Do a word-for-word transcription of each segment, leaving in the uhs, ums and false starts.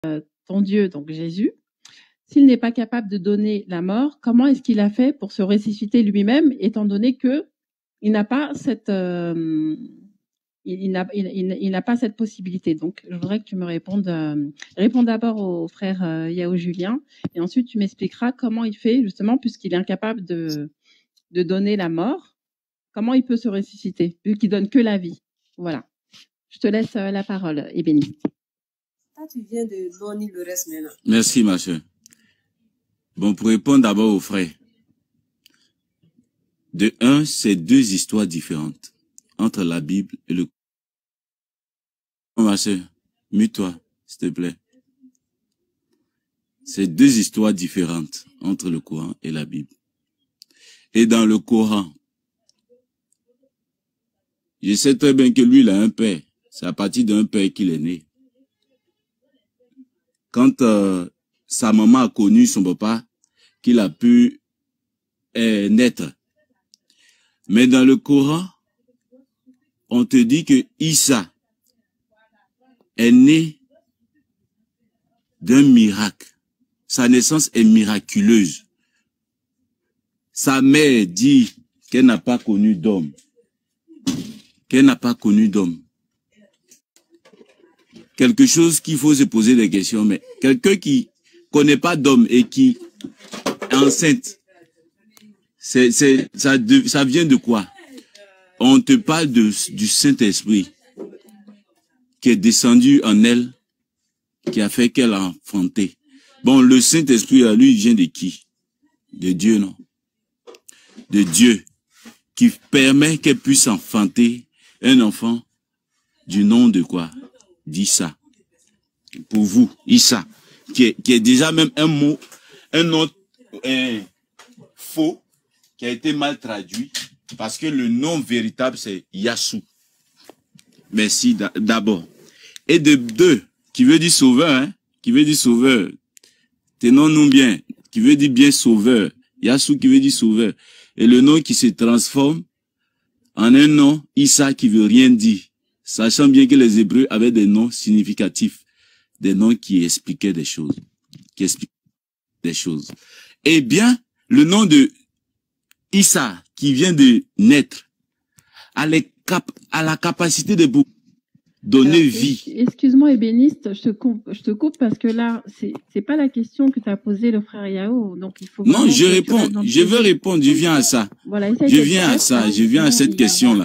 ton Dieu, donc Jésus, s'il n'est pas capable de donner la mort, comment est-ce qu'il a fait pour se ressusciter lui-même, étant donné que il n'a pas cette, euh, il, il n'a, il, il, il n'a pas cette possibilité. Donc, je voudrais que tu me répondes. Euh, réponds d'abord au frère euh, Yao Julien, et ensuite tu m'expliqueras comment il fait justement, puisqu'il est incapable de de donner la mort, comment il peut se ressusciter, vu qu'il donne que la vie. Voilà. Je te laisse euh, la parole, Ébénie. Ah, tu viens de donner le reste maintenant. Merci, ma soeur. Bon, pour répondre d'abord aux frères. De un, c'est deux histoires différentes entre la Bible et le Coran. Ma soeur, mute-toi, s'il te plaît. C'est deux histoires différentes entre le Coran et la Bible. Et dans le Coran, je sais très bien que lui, il a un père. C'est à partir d'un père qu'il est né. Quand euh, sa maman a connu son papa, qu'il a pu euh, naître. Mais dans le Coran, on te dit que Issa est né d'un miracle. Sa naissance est miraculeuse. Sa mère dit qu'elle n'a pas connu d'homme. Qu'elle n'a pas connu d'homme. Quelque chose qu'il faut se poser des questions, mais quelqu'un qui connaît pas d'homme et qui est enceinte, c'est, c'est, ça, de, ça vient de quoi? On te parle de, du Saint-Esprit qui est descendu en elle, qui a fait qu'elle a enfanté. Bon, le Saint-Esprit, à lui, il vient de qui? De Dieu, non? De Dieu, qui permet qu'elle puisse enfanter un enfant du nom de quoi? D'Issa. Pour vous, Issa, qui est, qui est déjà même un mot, un nom un, faux, qui a été mal traduit, parce que le nom véritable, c'est Yassou. Merci d'abord. Et de deux, qui veut dire sauveur, hein, qui veut dire sauveur. Tenons-nous bien, qui veut dire bien sauveur. Yassou qui veut dire sauveur. Et le nom qui se transforme en un nom, Issa, qui veut rien dire. Sachant bien que les Hébreux avaient des noms significatifs, des noms qui expliquaient des choses, qui expliquaient des choses. Eh bien, le nom de Issa, qui vient de naître, a, les cap a la capacité de donner Alors, vie. Excuse-moi, ébéniste, je te coupe, je te coupe parce que là, c'est c'est pas la question que tu as posée le frère Yao, donc il faut. Non, je réponds, je veux répondre, je viens à ça. Voilà, je viens à ça, je viens à cette question-là.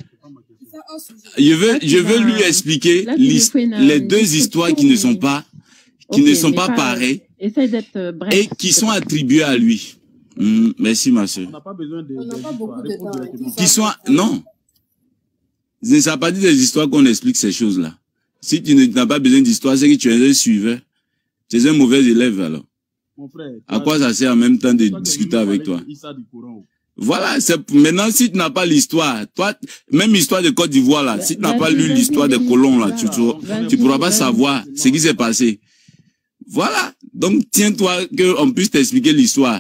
Je veux, je veux lui expliquer là, une, les deux une histoires qui ne sont pas, qui okay, ne sont pas, pas pareilles et qui sont attribuées à lui. Mmh, merci ma soeur. On n'a pas besoin de, on n'a pas beaucoup de temps. Qui sont, non. Ça n'a pas dit des histoires qu'on explique ces choses-là. Si tu n'as pas besoin d'histoire, c'est que tu es un suiveur. Tu es un mauvais élève alors. Mon frère, à quoi ça sert en même temps de discuter avec toi? Voilà, c'est maintenant si tu n'as pas l'histoire, toi, même histoire de Côte d'Ivoire là, si tu n'as pas lu l'histoire des colons là, tu tu pourras pas savoir ce qui s'est passé. Voilà, donc tiens-toi qu'on puisse t'expliquer l'histoire.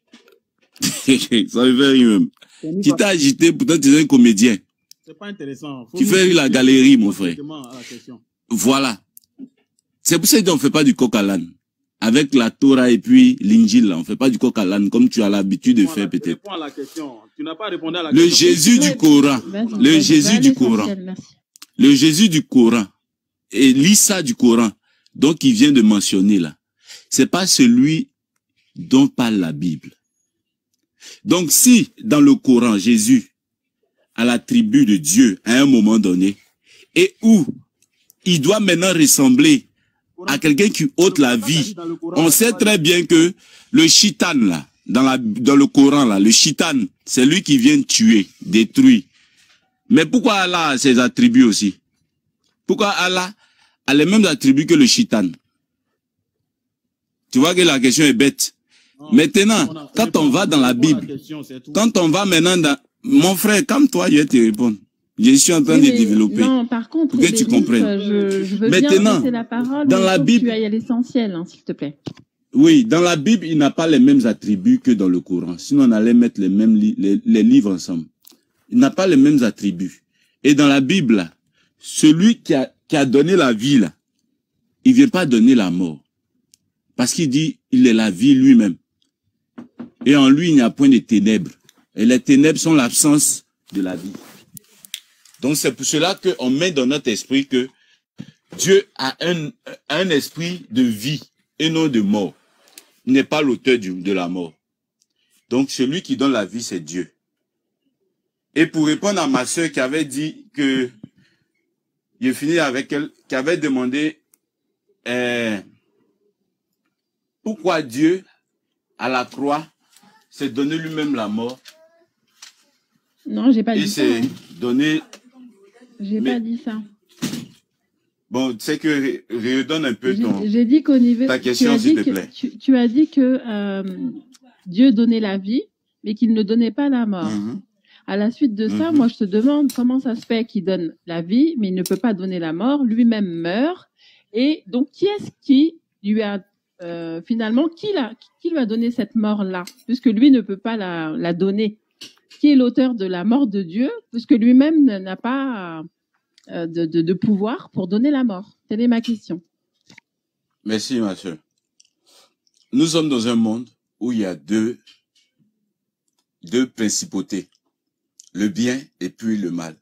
Ça me fait rire même. Tu t'es agité, pourtant tu es un comédien. C'est pas intéressant. Tu fais rire la galerie, mon frère. Voilà. C'est pour ça qu'on ne fait pas du coq à l'âne. Avec la Torah et puis l'Injil, on ne fait pas du coq à l'âne comme tu as l'habitude de faire peut-être. Réponds à la question. Tu n'as pas répondu à la le question. Jésus du Coran, le Jésus du Coran, le Jésus du Coran et l'Issa du Coran, donc il vient de mentionner là, c'est pas celui dont parle la Bible. Donc si dans le Coran, Jésus a la tribu de Dieu à un moment donné, et où il doit maintenant ressembler à quelqu'un qui ôte la vie. On sait très bien que le chitan là, dans, la, dans le Coran là, le chitan, c'est lui qui vient tuer, détruire. Mais pourquoi Allah a ses attributs aussi? Pourquoi Allah a les mêmes attributs que le chitan? Tu vois que la question est bête. Non, maintenant, on a, quand on va dans la Bible, question, quand on va maintenant dans... Mon frère, comme toi, je vais te répondre. Je suis en train oui, de développer. Non, par contre, pour que tu comprennes. Je, je veux maintenant, bien la parole, dans la Bible, tu ailles à l'essentiel, hein, s'il te plaît. Oui, dans la Bible, il n'a pas les mêmes attributs que dans le Coran. Sinon, on allait mettre les mêmes li les, les livres ensemble. Il n'a pas les mêmes attributs. Et dans la Bible, celui qui a, qui a donné la vie, là, il ne vient pas donner la mort. Parce qu'il dit, il est la vie lui-même. Et en lui, il n'y a point de ténèbres. Et les ténèbres sont l'absence de la vie. Donc c'est pour cela qu'on met dans notre esprit que Dieu a un, un esprit de vie et non de mort. Il n'est pas l'auteur de la mort. Donc celui qui donne la vie, c'est Dieu. Et pour répondre à ma soeur qui avait dit que, j'ai fini avec elle, qui avait demandé euh, pourquoi Dieu, à la croix, s'est donné lui-même la mort. Non, j'ai pas dit ça. Et s'est hein. donné... J'ai Mais- pas dit ça. Bon, c'est que redonne un peu ton... J'ai j'ai dit qu'au niveau. Ta tu question, as s'il dit te que- plaît. Tu, tu as dit que euh, Dieu donnait la vie, mais qu'il ne donnait pas la mort. Mhm. À la suite de ça, Mhm. moi, je te demande comment ça se fait qu'il donne la vie, mais il ne peut pas donner la mort. Lui-même meurt. Et donc, qui est-ce qui lui a euh, finalement qui, l'a, qui lui a donné cette mort-là, puisque lui ne peut pas la, la donner? Qui est l'auteur de la mort de Dieu, puisque lui-même n'a pas euh, de, de, de pouvoir pour donner la mort? Telle est ma question. Merci, ma soeur. Nous sommes dans un monde où il y a deux, deux principautés. Le bien et puis le mal.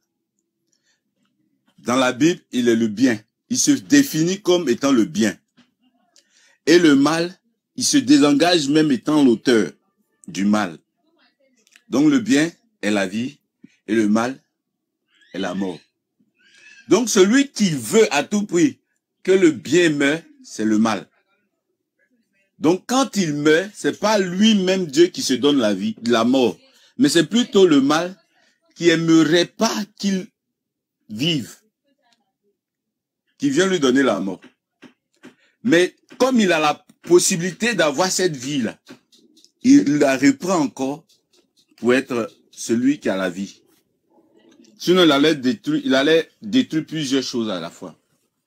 Dans la Bible, il est le bien. Il se définit comme étant le bien. Et le mal, il se désengage même étant l'auteur du mal. Donc le bien est la vie et le mal est la mort. Donc celui qui veut à tout prix que le bien meure, c'est le mal. Donc quand il meurt, c'est pas lui-même Dieu qui se donne la vie, la mort, mais c'est plutôt le mal qui aimerait pas qu'il vive, qui vient lui donner la mort. Mais comme il a la possibilité d'avoir cette vie-là, il la reprend encore pour être celui qui a la vie. Sinon, il allait détruire, il allait détruire plusieurs choses à la fois.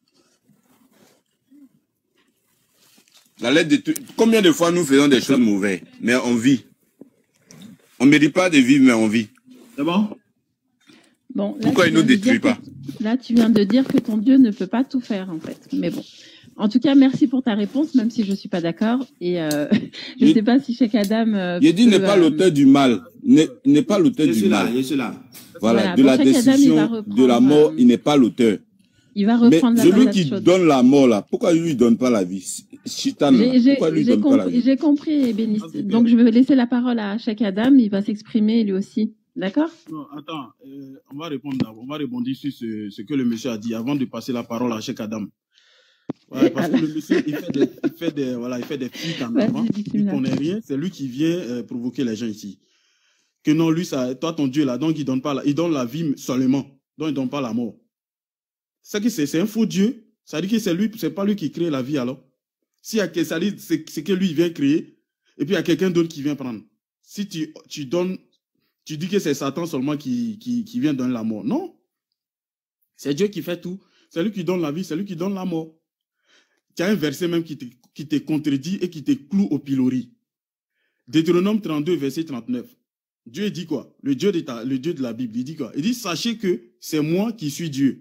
Il allait détruire. Combien de fois nous faisons des choses mauvaises, mais on vit. On ne mérite pas de vivre, mais on vit. C'est bon? Bon, là, Pourquoi tu il ne nous viens de détruit dire pas? que- Là, tu viens de dire que ton Dieu ne peut pas tout faire, en fait. Mais bon. En tout cas, merci pour ta réponse, même si je suis pas d'accord. Et euh, je ne Il- sais pas si Cheikh Adam. Euh, Il dit peut, n'est pas euh, l'auteur du mal. N'est n'est pas l'auteur Je du suis là, mal. je suis là. Voilà, Voilà, de pour la chaque Adam, il va décision reprendre, de la mort, euh, il n'est pas l'auteur. Il va Mais reprendre la celui patate qui chaude. donne la mort là, pourquoi il lui donne pas la vie? Chitan, là, J'ai j'ai- pourquoi lui j'ai donne pas la compris, vie? j'ai compris, Bénis. Ah, super. Donc, je vais laisser la parole à Cheikh Adam. Il va s'exprimer lui aussi. D'accord? Non, attends, euh, on va répondre d'abord. On va répondre sur ce, ce que le monsieur a dit avant de passer la parole à Cheikh Adam. Ouais, parce que le monsieur, il fait des, il fait des, voilà, il fait des fuites en avant. Vas-y, Il bismillah. connaît rien. C'est lui qui vient euh, provoquer les gens ici. Que non, lui, ça, toi, ton Dieu là, donc il donne pas, la, il donne la vie seulement, donc il donne pas la mort. C'est que c'est, c'est un faux Dieu. Ça dit que c'est lui, c'est pas lui qui crée la vie alors. Si y a, ça dit, c'est, c'est que lui il vient créer, et puis il y a quelqu'un d'autre qui vient prendre. Si tu, tu donnes, tu dis que c'est Satan seulement qui, qui, qui vient donner la mort. Non. C'est Dieu qui fait tout. C'est lui qui donne la vie, c'est lui qui donne la mort. Il y a un verset même qui te, qui te contredit et qui te cloue au pilori. Deutéronome trente-deux, verset trente-neuf. Dieu dit quoi? Le Dieu, de ta, le Dieu de la Bible, il dit quoi? Il dit, sachez que c'est moi qui suis Dieu.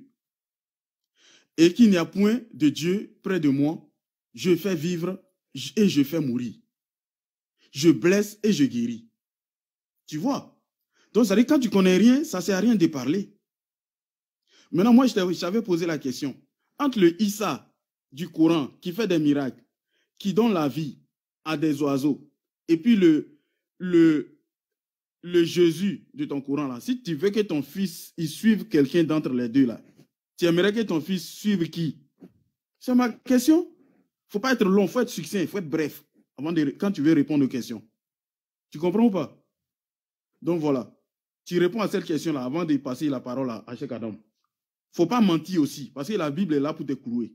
Et qu'il n'y a point de Dieu près de moi. Je fais vivre et je fais mourir. Je blesse et je guéris. Tu vois? Donc, ça veut dire, quand tu connais rien, ça ne sert à rien de parler. Maintenant, moi, je t'avais posé la question. Entre le Issa du Coran, qui fait des miracles, qui donne la vie à des oiseaux, et puis le, le, le Jésus de ton Coran, là, si tu veux que ton fils il suive quelqu'un d'entre les deux, là, tu aimerais que ton fils suive qui? C'est ma question. Il ne faut pas être long, il faut être succinct, il faut être bref, avant de, quand tu veux répondre aux questions. Tu comprends ou pas? Donc voilà. Tu réponds à cette question-là avant de passer la parole à, à Cheikh Adam. Il ne faut pas mentir aussi, parce que la Bible est là pour te clouer.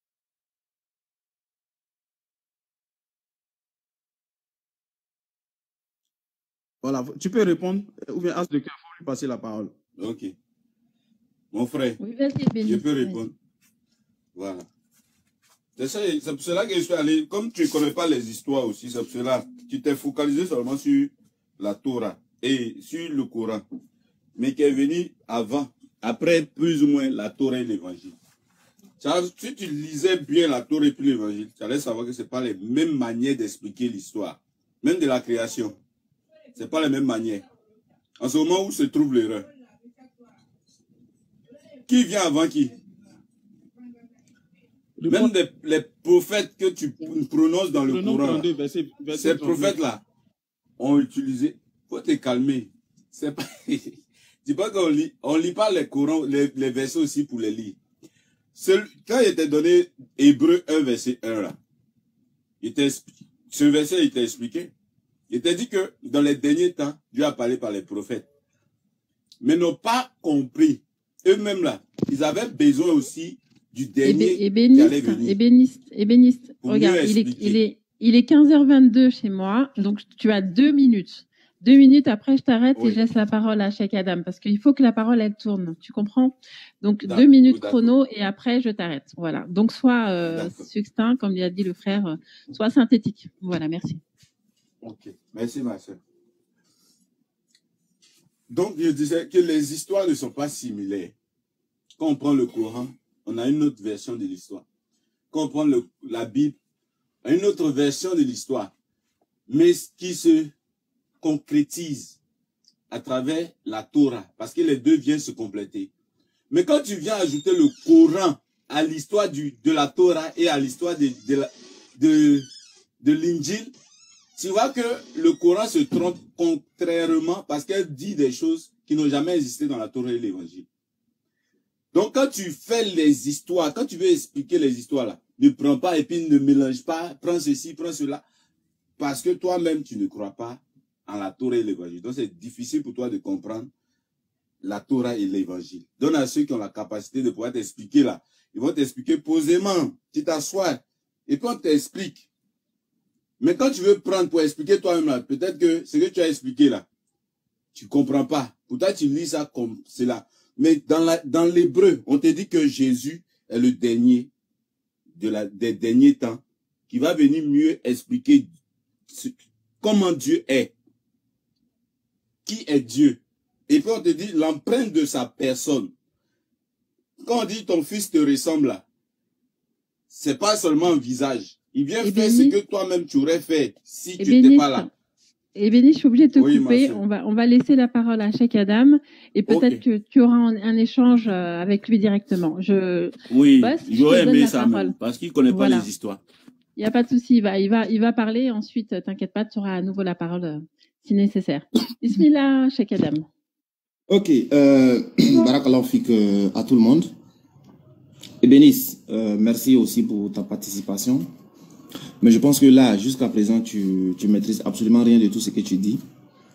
Voilà, tu peux répondre, ou bien à ce qu'il faut lui passer la parole. Ok. Mon frère, Oui, vas-y, Bénis. je peux Vas-y. répondre. Voilà. C'est ça, c'est pour cela que je suis allé, comme tu ne connais pas les histoires aussi, c'est pour cela tu t'es focalisé seulement sur la Torah et sur le Coran, mais qui est venu avant, après plus ou moins la Torah et l'évangile. Ça, si tu lisais bien la Torah et puis l'évangile, tu allais savoir que ce n'est pas les mêmes manières d'expliquer l'histoire. Même de la création. Ce n'est pas les mêmes manières. En ce moment où se trouve l'erreur. Qui vient avant qui? Le Même les, les prophètes que tu prononces dans le Coran, ces prophètes-là ont utilisé. Il faut te calmer. C'est pas. Dis pas qu'on lit. On lit pas les Corans, les, les versets aussi pour les lire. Seul, quand il était donné Hébreu un, verset un, là, il était, ce verset, il t'a expliqué. Il t'a dit que dans les derniers temps, Dieu a parlé par les prophètes. Mais n'ont pas compris. Eux-mêmes, là, ils avaient besoin aussi du dernier ébéniste, qui allait venir. Ébéniste, ébéniste. Regarde, il est, il, est, il est quinze heures vingt-deux chez moi, donc tu as deux minutes. Deux minutes, après je t'arrête oui. et je laisse la parole à Cheikh Adam, parce qu'il faut que la parole, elle tourne, tu comprends? Donc deux minutes chrono et après je t'arrête. Voilà. Donc sois euh, succinct, comme il a dit le frère, euh, sois synthétique. Voilà, merci. Ok, merci ma soeur. Donc je disais que les histoires ne sont pas similaires. Quand on prend le Coran, on a une autre version de l'histoire. Quand on prend le, la Bible, on a une autre version de l'histoire. Mais ce qui se concrétise à travers la Torah, parce que les deux viennent se compléter. Mais quand tu viens ajouter le Coran à l'histoire de la Torah et à l'histoire de, de, de, de l'Injil, tu vois que le Coran se trompe contrairement parce qu'elle dit des choses qui n'ont jamais existé dans la Torah et l'Évangile. Donc quand tu fais les histoires, quand tu veux expliquer les histoires là, ne prends pas et puis ne mélange pas, prends ceci, prends cela, parce que toi-même tu ne crois pas en la Torah et l'Évangile. Donc c'est difficile pour toi de comprendre la Torah et l'Évangile. Donne à ceux qui ont la capacité de pouvoir t'expliquer là. Ils vont t'expliquer posément. Tu t'assois et puis on t'explique. Mais quand tu veux prendre pour expliquer toi-même là, peut-être que ce que tu as expliqué là, tu ne comprends pas. Pourtant tu lis ça comme cela. Mais dans la, dans l'hébreu, on te dit que Jésus est le dernier de la, des derniers temps qui va venir mieux expliquer ce, comment Dieu est. Qui est Dieu? Et puis on te dit l'empreinte de sa personne. Quand on dit ton fils te ressemble là, c'est pas seulement un visage. Il vient et faire béni, ce que toi-même tu aurais fait si tu n'étais pas là. Et Béni, je suis obligée de te oui, couper. On va, on va laisser la parole à Cheikh Adam et peut-être okay. que tu auras un, un échange avec lui directement. Je, oui, j'aurais aimé ça même, parce qu'il ne connaît voilà. pas les histoires. Il n'y a pas de souci. Il va, il va, il va parler. Ensuite, t'inquiète pas, tu auras à nouveau la parole si nécessaire. Bismillah, Cheikh Adam. Ok. Euh, Barakallahu fik euh, à tout le monde. Et Bénis, euh, merci aussi pour ta participation. Mais je pense que là, jusqu'à présent, tu, tu maîtrises absolument rien de tout ce que tu dis.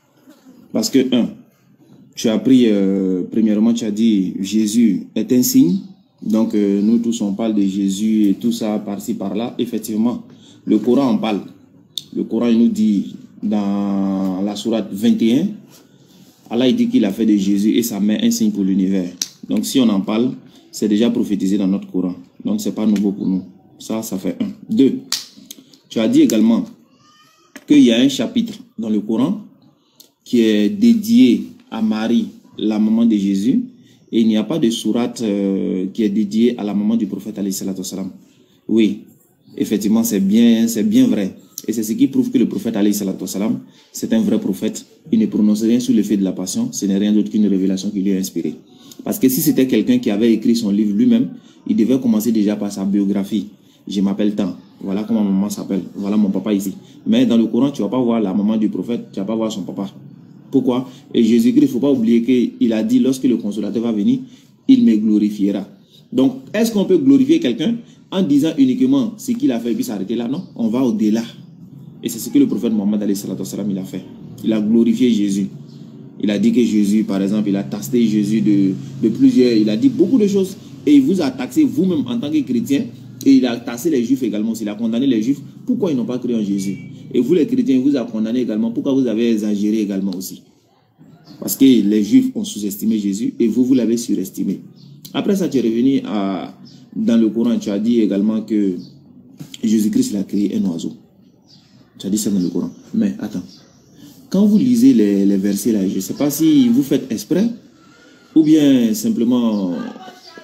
Parce que, un, tu as appris, euh, premièrement, tu as dit Jésus est un signe. Donc, euh, nous tous, on parle de Jésus et tout ça, par-ci, par-là. Effectivement, le Coran en parle. Le Coran, il nous dit, dans la sourate vingt et un, Allah, il dit qu'il a fait de Jésus et sa main un signe pour l'univers. Donc, si on en parle, c'est déjà prophétisé dans notre Coran. Donc, c'est pas nouveau pour nous. Ça, ça fait un. Deux, tu as dit également qu'il y a un chapitre dans le Coran qui est dédié à Marie, la maman de Jésus, et il n'y a pas de sourate euh, qui est dédiée à la maman du prophète alayhi salatu wassalam. Oui, effectivement, c'est bien, c'est bien vrai. Et c'est ce qui prouve que le prophète alayhi salatu wassalam, c'est un vrai prophète. Il ne prononce rien sous l'effet de la passion, ce n'est rien d'autre qu'une révélation qui lui a inspiré. Parce que si c'était quelqu'un qui avait écrit son livre lui-même, il devait commencer déjà par sa biographie. Je m'appelle tant. Voilà comment ma maman s'appelle. Voilà mon papa ici. Mais dans le Coran, tu ne vas pas voir la maman du prophète, tu ne vas pas voir son papa. Pourquoi? Et Jésus-Christ, il ne faut pas oublier qu'il a dit, lorsque le consolateur va venir, il me glorifiera. Donc, est-ce qu'on peut glorifier quelqu'un en disant uniquement ce qu'il a fait et puis s'arrêter là? Non, on va au-delà. Et c'est ce que le prophète Mohammed alayhi salatu wassalam, il a fait. Il a glorifié Jésus. Il a dit que Jésus, par exemple, il a taxé Jésus de, de plusieurs, il a dit beaucoup de choses. Et il vous a taxé vous-même en tant que chrétien. Et il a taxé les juifs également. Il a condamné les juifs. Pourquoi ils n'ont pas cru en Jésus? Et vous les chrétiens, il vous a condamné également. Pourquoi vous avez exagéré également aussi? Parce que les juifs ont sous-estimé Jésus et vous, vous l'avez surestimé. Après ça, tu es revenu à, dans le Coran, tu as dit également que Jésus-Christ a créé un oiseau. Tu as dit ça dans le Coran. Mais attends, quand vous lisez les, les versets là, je ne sais pas si vous faites exprès ou bien simplement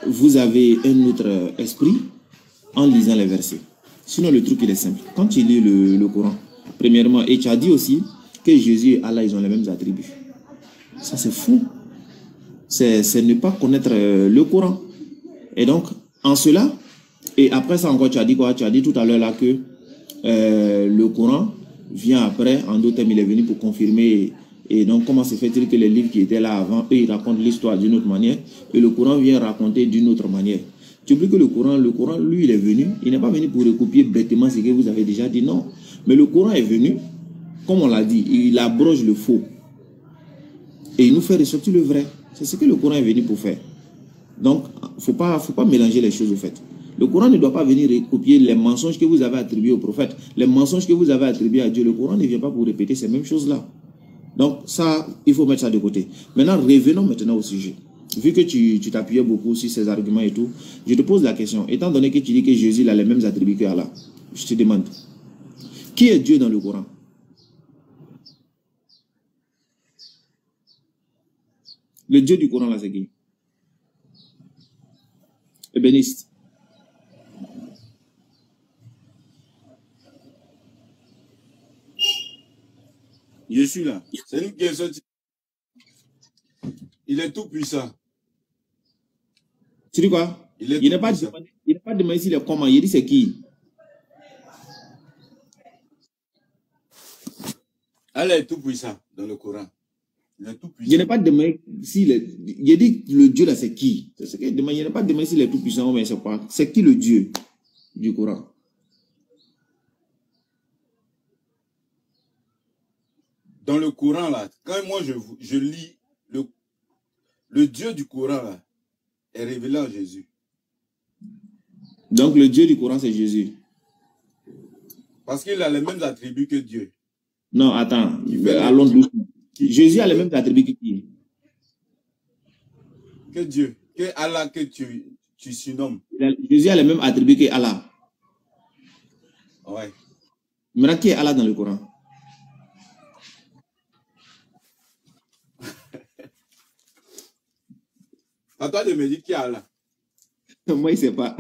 vous avez un autre esprit en lisant les versets. Sinon, le truc, il est simple. Quand tu lis le, le Coran, premièrement, et tu as dit aussi que Jésus et Allah, ils ont les mêmes attributs. Ça, c'est fou. C'est ne pas connaître le Coran. Et donc, en cela, et après ça encore, tu as dit quoi? Tu as dit tout à l'heure là que euh, le Coran vient après, en d'autres termes, il est venu pour confirmer. Et donc, comment se fait-il que les livres qui étaient là avant, eux, ils racontent l'histoire d'une autre manière, et le Coran vient raconter d'une autre manière. Tu oublies que le Coran, le Coran, lui, il est venu, il n'est pas venu pour recopier bêtement ce que vous avez déjà dit, non. Mais le Coran est venu, comme on l'a dit, il abroge le faux. Et il nous fait ressortir le vrai. C'est ce que le Coran est venu pour faire. Donc, il ne faut pas, faut pas mélanger les choses au fait. Le Coran ne doit pas venir recopier les mensonges que vous avez attribués au prophète. Les mensonges que vous avez attribués à Dieu, le Coran ne vient pas pour répéter ces mêmes choses-là. Donc, ça, il faut mettre ça de côté. Maintenant, revenons maintenant au sujet. Vu que tu t'appuyais beaucoup sur ces arguments et tout, je te pose la question. Étant donné que tu dis que Jésus a les mêmes attributs qu'Allah, je te demande, qui est Dieu dans le Coran? Le Dieu du Coran, là, c'est qui? Ébéniste. Je suis là. C'est une question. Il est tout puissant. Tu dis quoi? Il n'est pas demandé s'il est comment. Il dit c'est qui? Allah est tout puissant dans le Coran. Il est tout puissant. Je n'ai pas demandé s'il est. Il dit le Dieu là c'est qui? C'est ce que je demande. Il n'est pas demandé s'il est tout puissant, mais c'est quoi? C'est qui le Dieu du Coran? Dans le Coran là, quand moi je, je lis le, le Dieu du Coran là, est révélé en Jésus. Donc le Dieu du Coran c'est Jésus. Parce qu'il a les mêmes attributs que Dieu. Non, attends, allons doucement. Jésus a les mêmes attributs que qui? Que Dieu, que Allah que tu, tu surnommes. Jésus a les mêmes attributs que Allah. Ouais. Maintenant, qui est Allah dans le Coran? À toi de me dire qui est Allah. Moi, il ne sait pas.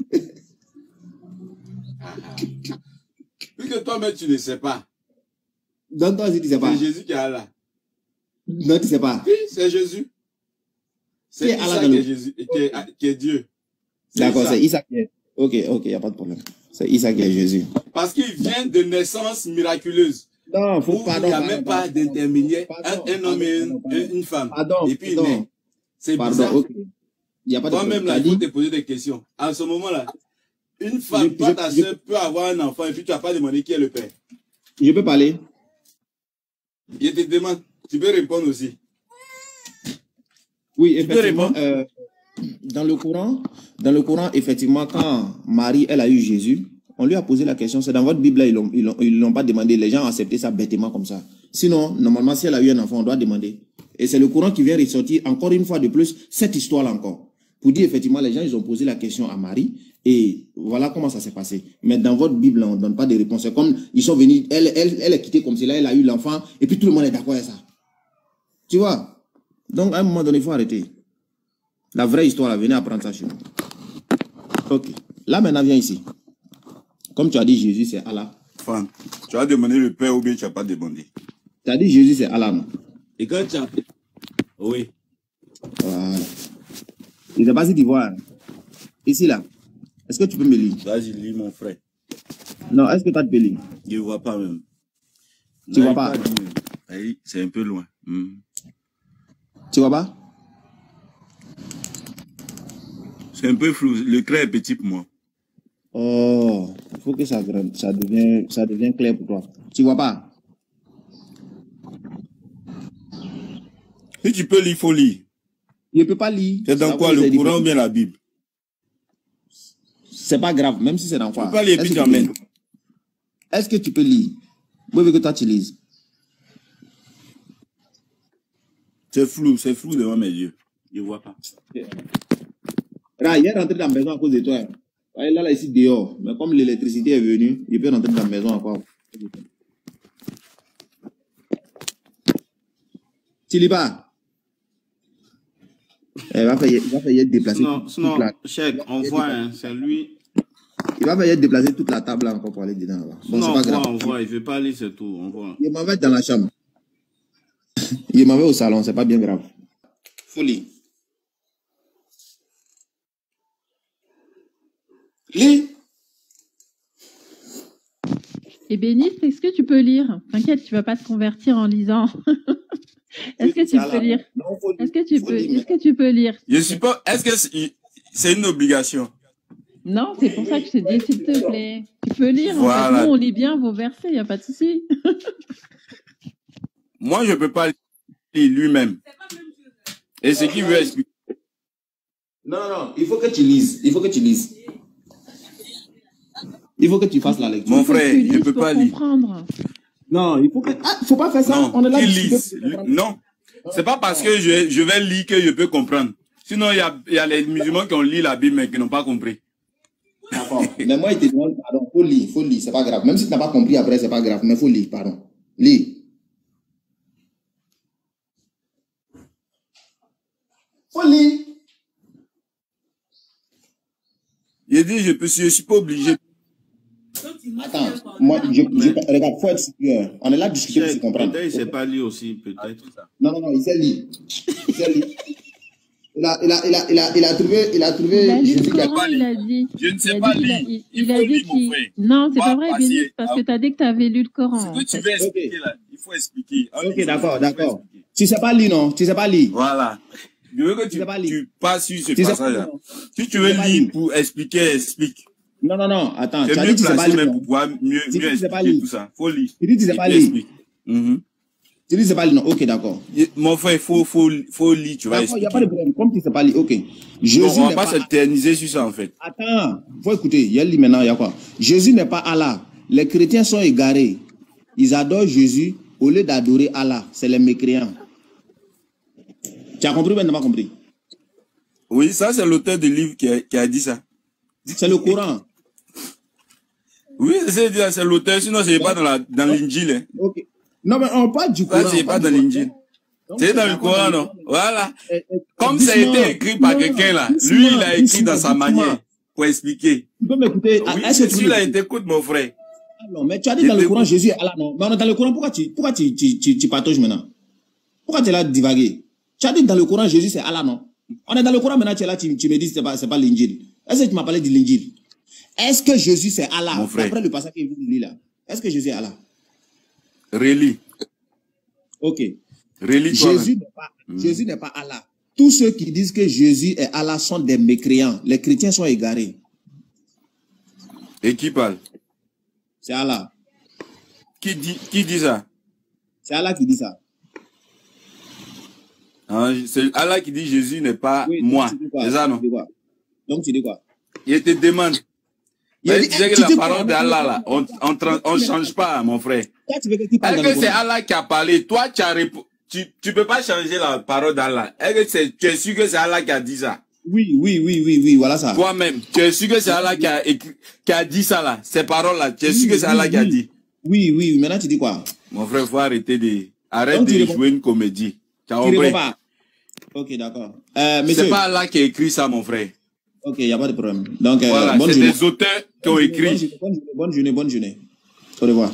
Ah, ah. Puisque toi-même, tu ne sais pas. Donc, toi aussi, tu ne sais pas. C'est Jésus qui est Allah. Non, tu ne sais pas. Oui, c'est Jésus. C'est Issa qui est, Jésus, qui est, qui est Dieu. D'accord, c'est Issa qui est. Ok, ok, il n'y a pas de problème. C'est Issa qui est Jésus. Parce qu'il vient de naissance miraculeuse. Non, faut pas. Il n'y a même pas d'intermédiaire. Un, un homme et une, une femme. Pardon, et puis il naît. C'est bizarre. Okay. Toi-même, là, il faut te poser des questions. En ce moment-là, une femme, je, toi, je, ta soeur, je... peut avoir un enfant et puis tu n'as pas demandé qui est le père. Je peux parler? Je te demande. Tu peux répondre aussi. Oui, effectivement. Euh, dans le Coran, dans le Coran, effectivement, quand Marie, elle a eu Jésus, on lui a posé la question. C'est dans votre Bible, là, ils ne l'ont pas demandé. Les gens ont accepté ça bêtement comme ça. Sinon, normalement, si elle a eu un enfant, on doit demander. Et c'est le Coran qui vient ressortir encore une fois de plus cette histoire-là encore. Pour dire effectivement, les gens, ils ont posé la question à Marie et voilà comment ça s'est passé. Mais dans votre Bible, on ne donne pas de réponse. C'est comme, ils sont venus, elle, elle, elle est quittée comme cela, elle a eu l'enfant et puis tout le monde est d'accord avec ça. Tu vois? Donc, à un moment donné, il faut arrêter. La vraie histoire, là, venez apprendre ça chez nous. Ok. Là, maintenant, viens ici. Comme tu as dit, Jésus, c'est Allah. Enfin, tu as demandé le Père ou bien tu n'as pas demandé? Tu as dit Jésus, c'est Allah, non? Et quand tu as... Oui. Voilà. Je ne sais pas si tu vois. Ici, là. Est-ce que tu peux me lire? Vas-y, lis, mon frère. Non, est-ce que tu peux lire? Je ne vois pas même. Tu ne vois pas? C'est un peu loin. Hmm. Tu vois pas? C'est un peu flou. Le craie est petit pour moi. Oh, il faut que ça, ça, devienne, ça devienne clair pour toi. Tu vois pas? Si tu peux lire, il faut lire. Je ne peux pas lire. C'est dans quoi, le Coran ou bien la Bible? C'est pas grave, même si c'est dans quoi. Tu peux pas lire et puis tu emmènes. Est-ce que tu peux lire? Moi, je veux que toi tu lises. C'est flou, c'est flou devant mes yeux. Je ne vois pas. Là, il est rentré dans la maison à cause de toi. Là, là, ici, dehors. Mais comme l'électricité est venue, il peut rentrer dans la maison encore. Tu lis pas? Il va faire, il va faire déplacer Sinon, toute, sinon toute la... Cheikh, on voit, hein, c'est lui. Il va faire déplacer toute la table là encore pour aller dedans. Là. Bon, c'est Non, pas on grave. voit, on voit. Il ne veut pas aller, c'est tout. On voit. Il m'en va dans la chambre. Il m'en va au salon, c'est pas bien grave. Folie. Lis. Et Bénis, est-ce que tu peux lire? T'inquiète, tu vas pas te convertir en lisant. Est-ce que tu peux lire? Est-ce que tu peux, est-ce que tu peux lire? Je suis pas. Est-ce que c'est une obligation? Non, c'est pour ça que je te dis, s'il te plaît. Tu peux lire. Voilà. En fait. Nous, on lit bien vos versets, il n'y a pas de souci. Moi, je ne peux pas lire lui-même. Et ce qu'il veut expliquer. Non, non, non, il faut que tu lises. Il faut que tu lises. Il faut que tu fasses la lecture. Mon frère, je ne peux pas lire. Non, il faut que... Ah, faut pas faire ça. Non, on est là. qu'il lise. Non, c'est pas parce que je, je vais lire que je peux comprendre. Sinon, il y a, y a les musulmans qui ont lu la Bible mais qui n'ont pas compris. D'accord. Mais moi, il te demande, pardon, faut lire, faut lire, c'est pas grave. Même si tu n'as pas compris après, c'est pas grave, mais faut lire, pardon. Lis. Faut lire. Il dit, je peux, je suis pas obligé. Attends, moi, je, je, regarde, faut être supérieur. On est là pour discuter pour se comprendre. Peut-être il ne sait pas lire aussi, peut-être. Non, non, non, il sait lire. Il sait lire. Il a, il a, il a, il a, il a trouvé, il a trouvé. Il a lu je le sais Coran, il a dit. Je ne sais il a pas dit lire. qu'il a- Il, Il il a faut dit lire, mon qu'il. frère. Non, c'est Va pas vrai, passer Bénis, parce à- que tu as dit que tu avais lu le Coran. Ce en que tu fait. veux expliquer là, il faut expliquer. Ok, d'accord, d'accord. Tu sais pas lire, non? Tu sais pas lire. Voilà. Je veux que Tu tu, sais pas lire. tu passes sur ce Tu sais pas passage-là. lire, non? Si tu Tu veux sais pas lire lire. pour expliquer, explique. Non, non, non, attends. C'est Tu as mieux dit que tu sais pas placé lire. même non? pour pouvoir mieux, Tu dis mieux que tu sais pas expliquer lire. tout ça. Faut lire. Tu dis que tu sais Et pas puis lire. explique. Mhm. Tu dis que tu sais pas lire, non? Ok, d'accord. Et- Mon frère, il faut, faut, faut lire, tu vas D'accord, il n'y a expliquer. pas de problème. Comme tu sais pas lire, ok. Donc, Jésus on va n'est pas pas. s'éterniser sur ça en fait. Attends, faut écouter. Il y a lit maintenant, il y a quoi? Jésus n'est pas Allah. Les chrétiens sont égarés. Ils adorent Jésus au lieu d'adorer Allah. C'est les mécréants. Tu as compris ou bien tu n'as pas compris? Oui, ça c'est l'auteur du livre qui a, qui a dit ça. C'est le Coran. Oui, c'est c'est l'auteur, sinon c'est pas dans la dans l'Injil. Hein. Ok. Non, mais on parle du Coran. Ça c'est on pas parle dans du Coran. l'Injil. Donc, C'est dans le d'accord Coran, dans non? Voilà. Eh, eh, Comme ça a doucement, été écrit par doucement, quelqu'un là, doucement, lui il a écrit doucement, dans sa doucement. manière pour expliquer. Tu peux m'écouter? Oui, Est-ce que tu si peux là m'écouter? il t'écoute mon frère. Ah non, mais tu as dit Je dans le t'écoute. Coran, Jésus est Allah, non? Mais on est dans le Coran, pourquoi tu, pourquoi tu, tu, tu, tu patauges maintenant? Pourquoi tu es là divaguer? Tu as dit dans le Coran, Jésus c'est Allah, non? On est dans le Coran maintenant, tu es là, tu, tu me dis que c'est pas, c'est pas l'Injil. Est-ce que tu m'as parlé de l'Injil? Est-ce que Jésus c'est Allah? Mon frère. Après le passage que vous lisez là. Est-ce que Jésus est Allah? Relis. Ok. Relis toi. Jésus n'est pas, Jésus n'est pas Allah. Tous ceux qui disent que Jésus est Allah sont des mécréants. Les chrétiens sont égarés. Et qui parle? C'est Allah. Qui dit, qui dit ça? C'est Allah qui dit ça. Hein, c'est Allah qui dit Jésus n'est pas Oui, donc moi. tu dis quoi? C'est ça, non? Tu dis quoi? Donc tu dis quoi? Il te demande. Il a Mais dit, il disait eh, que tu la dis parole quoi? d'Allah là, on on trans- on change pas, mon frère. Toi, tu veux que qui parle Est-ce dans le que c'est Coran? Allah qui a parlé? Toi, tu as répo- tu, tu peux pas changer la parole d'Allah. Est-ce que c'est, tu es sûr que c'est Allah qui a dit ça? Oui, oui, oui, oui, oui, voilà ça. Toi-même, tu es sûr que c'est Allah qui a écrit, qui a dit ça là, ces paroles-là. Tu es Oui, sûr que c'est oui, Allah qui a oui. dit. Oui, oui, maintenant tu dis quoi? Mon frère, faut arrêter de, arrête Donc, tu de réponds- jouer une comédie. Tu as Tu réponds compris? pas. Ok, d'accord. Euh, monsieur. C'est pas Allah qui a écrit ça, mon frère. Ok, il n'y a pas de problème. Donc, euh, Voilà, bonne c'est journée. des auteurs qui ont Bonne écrit. journée, bonne journée, bonne journée, bonne journée. Au revoir.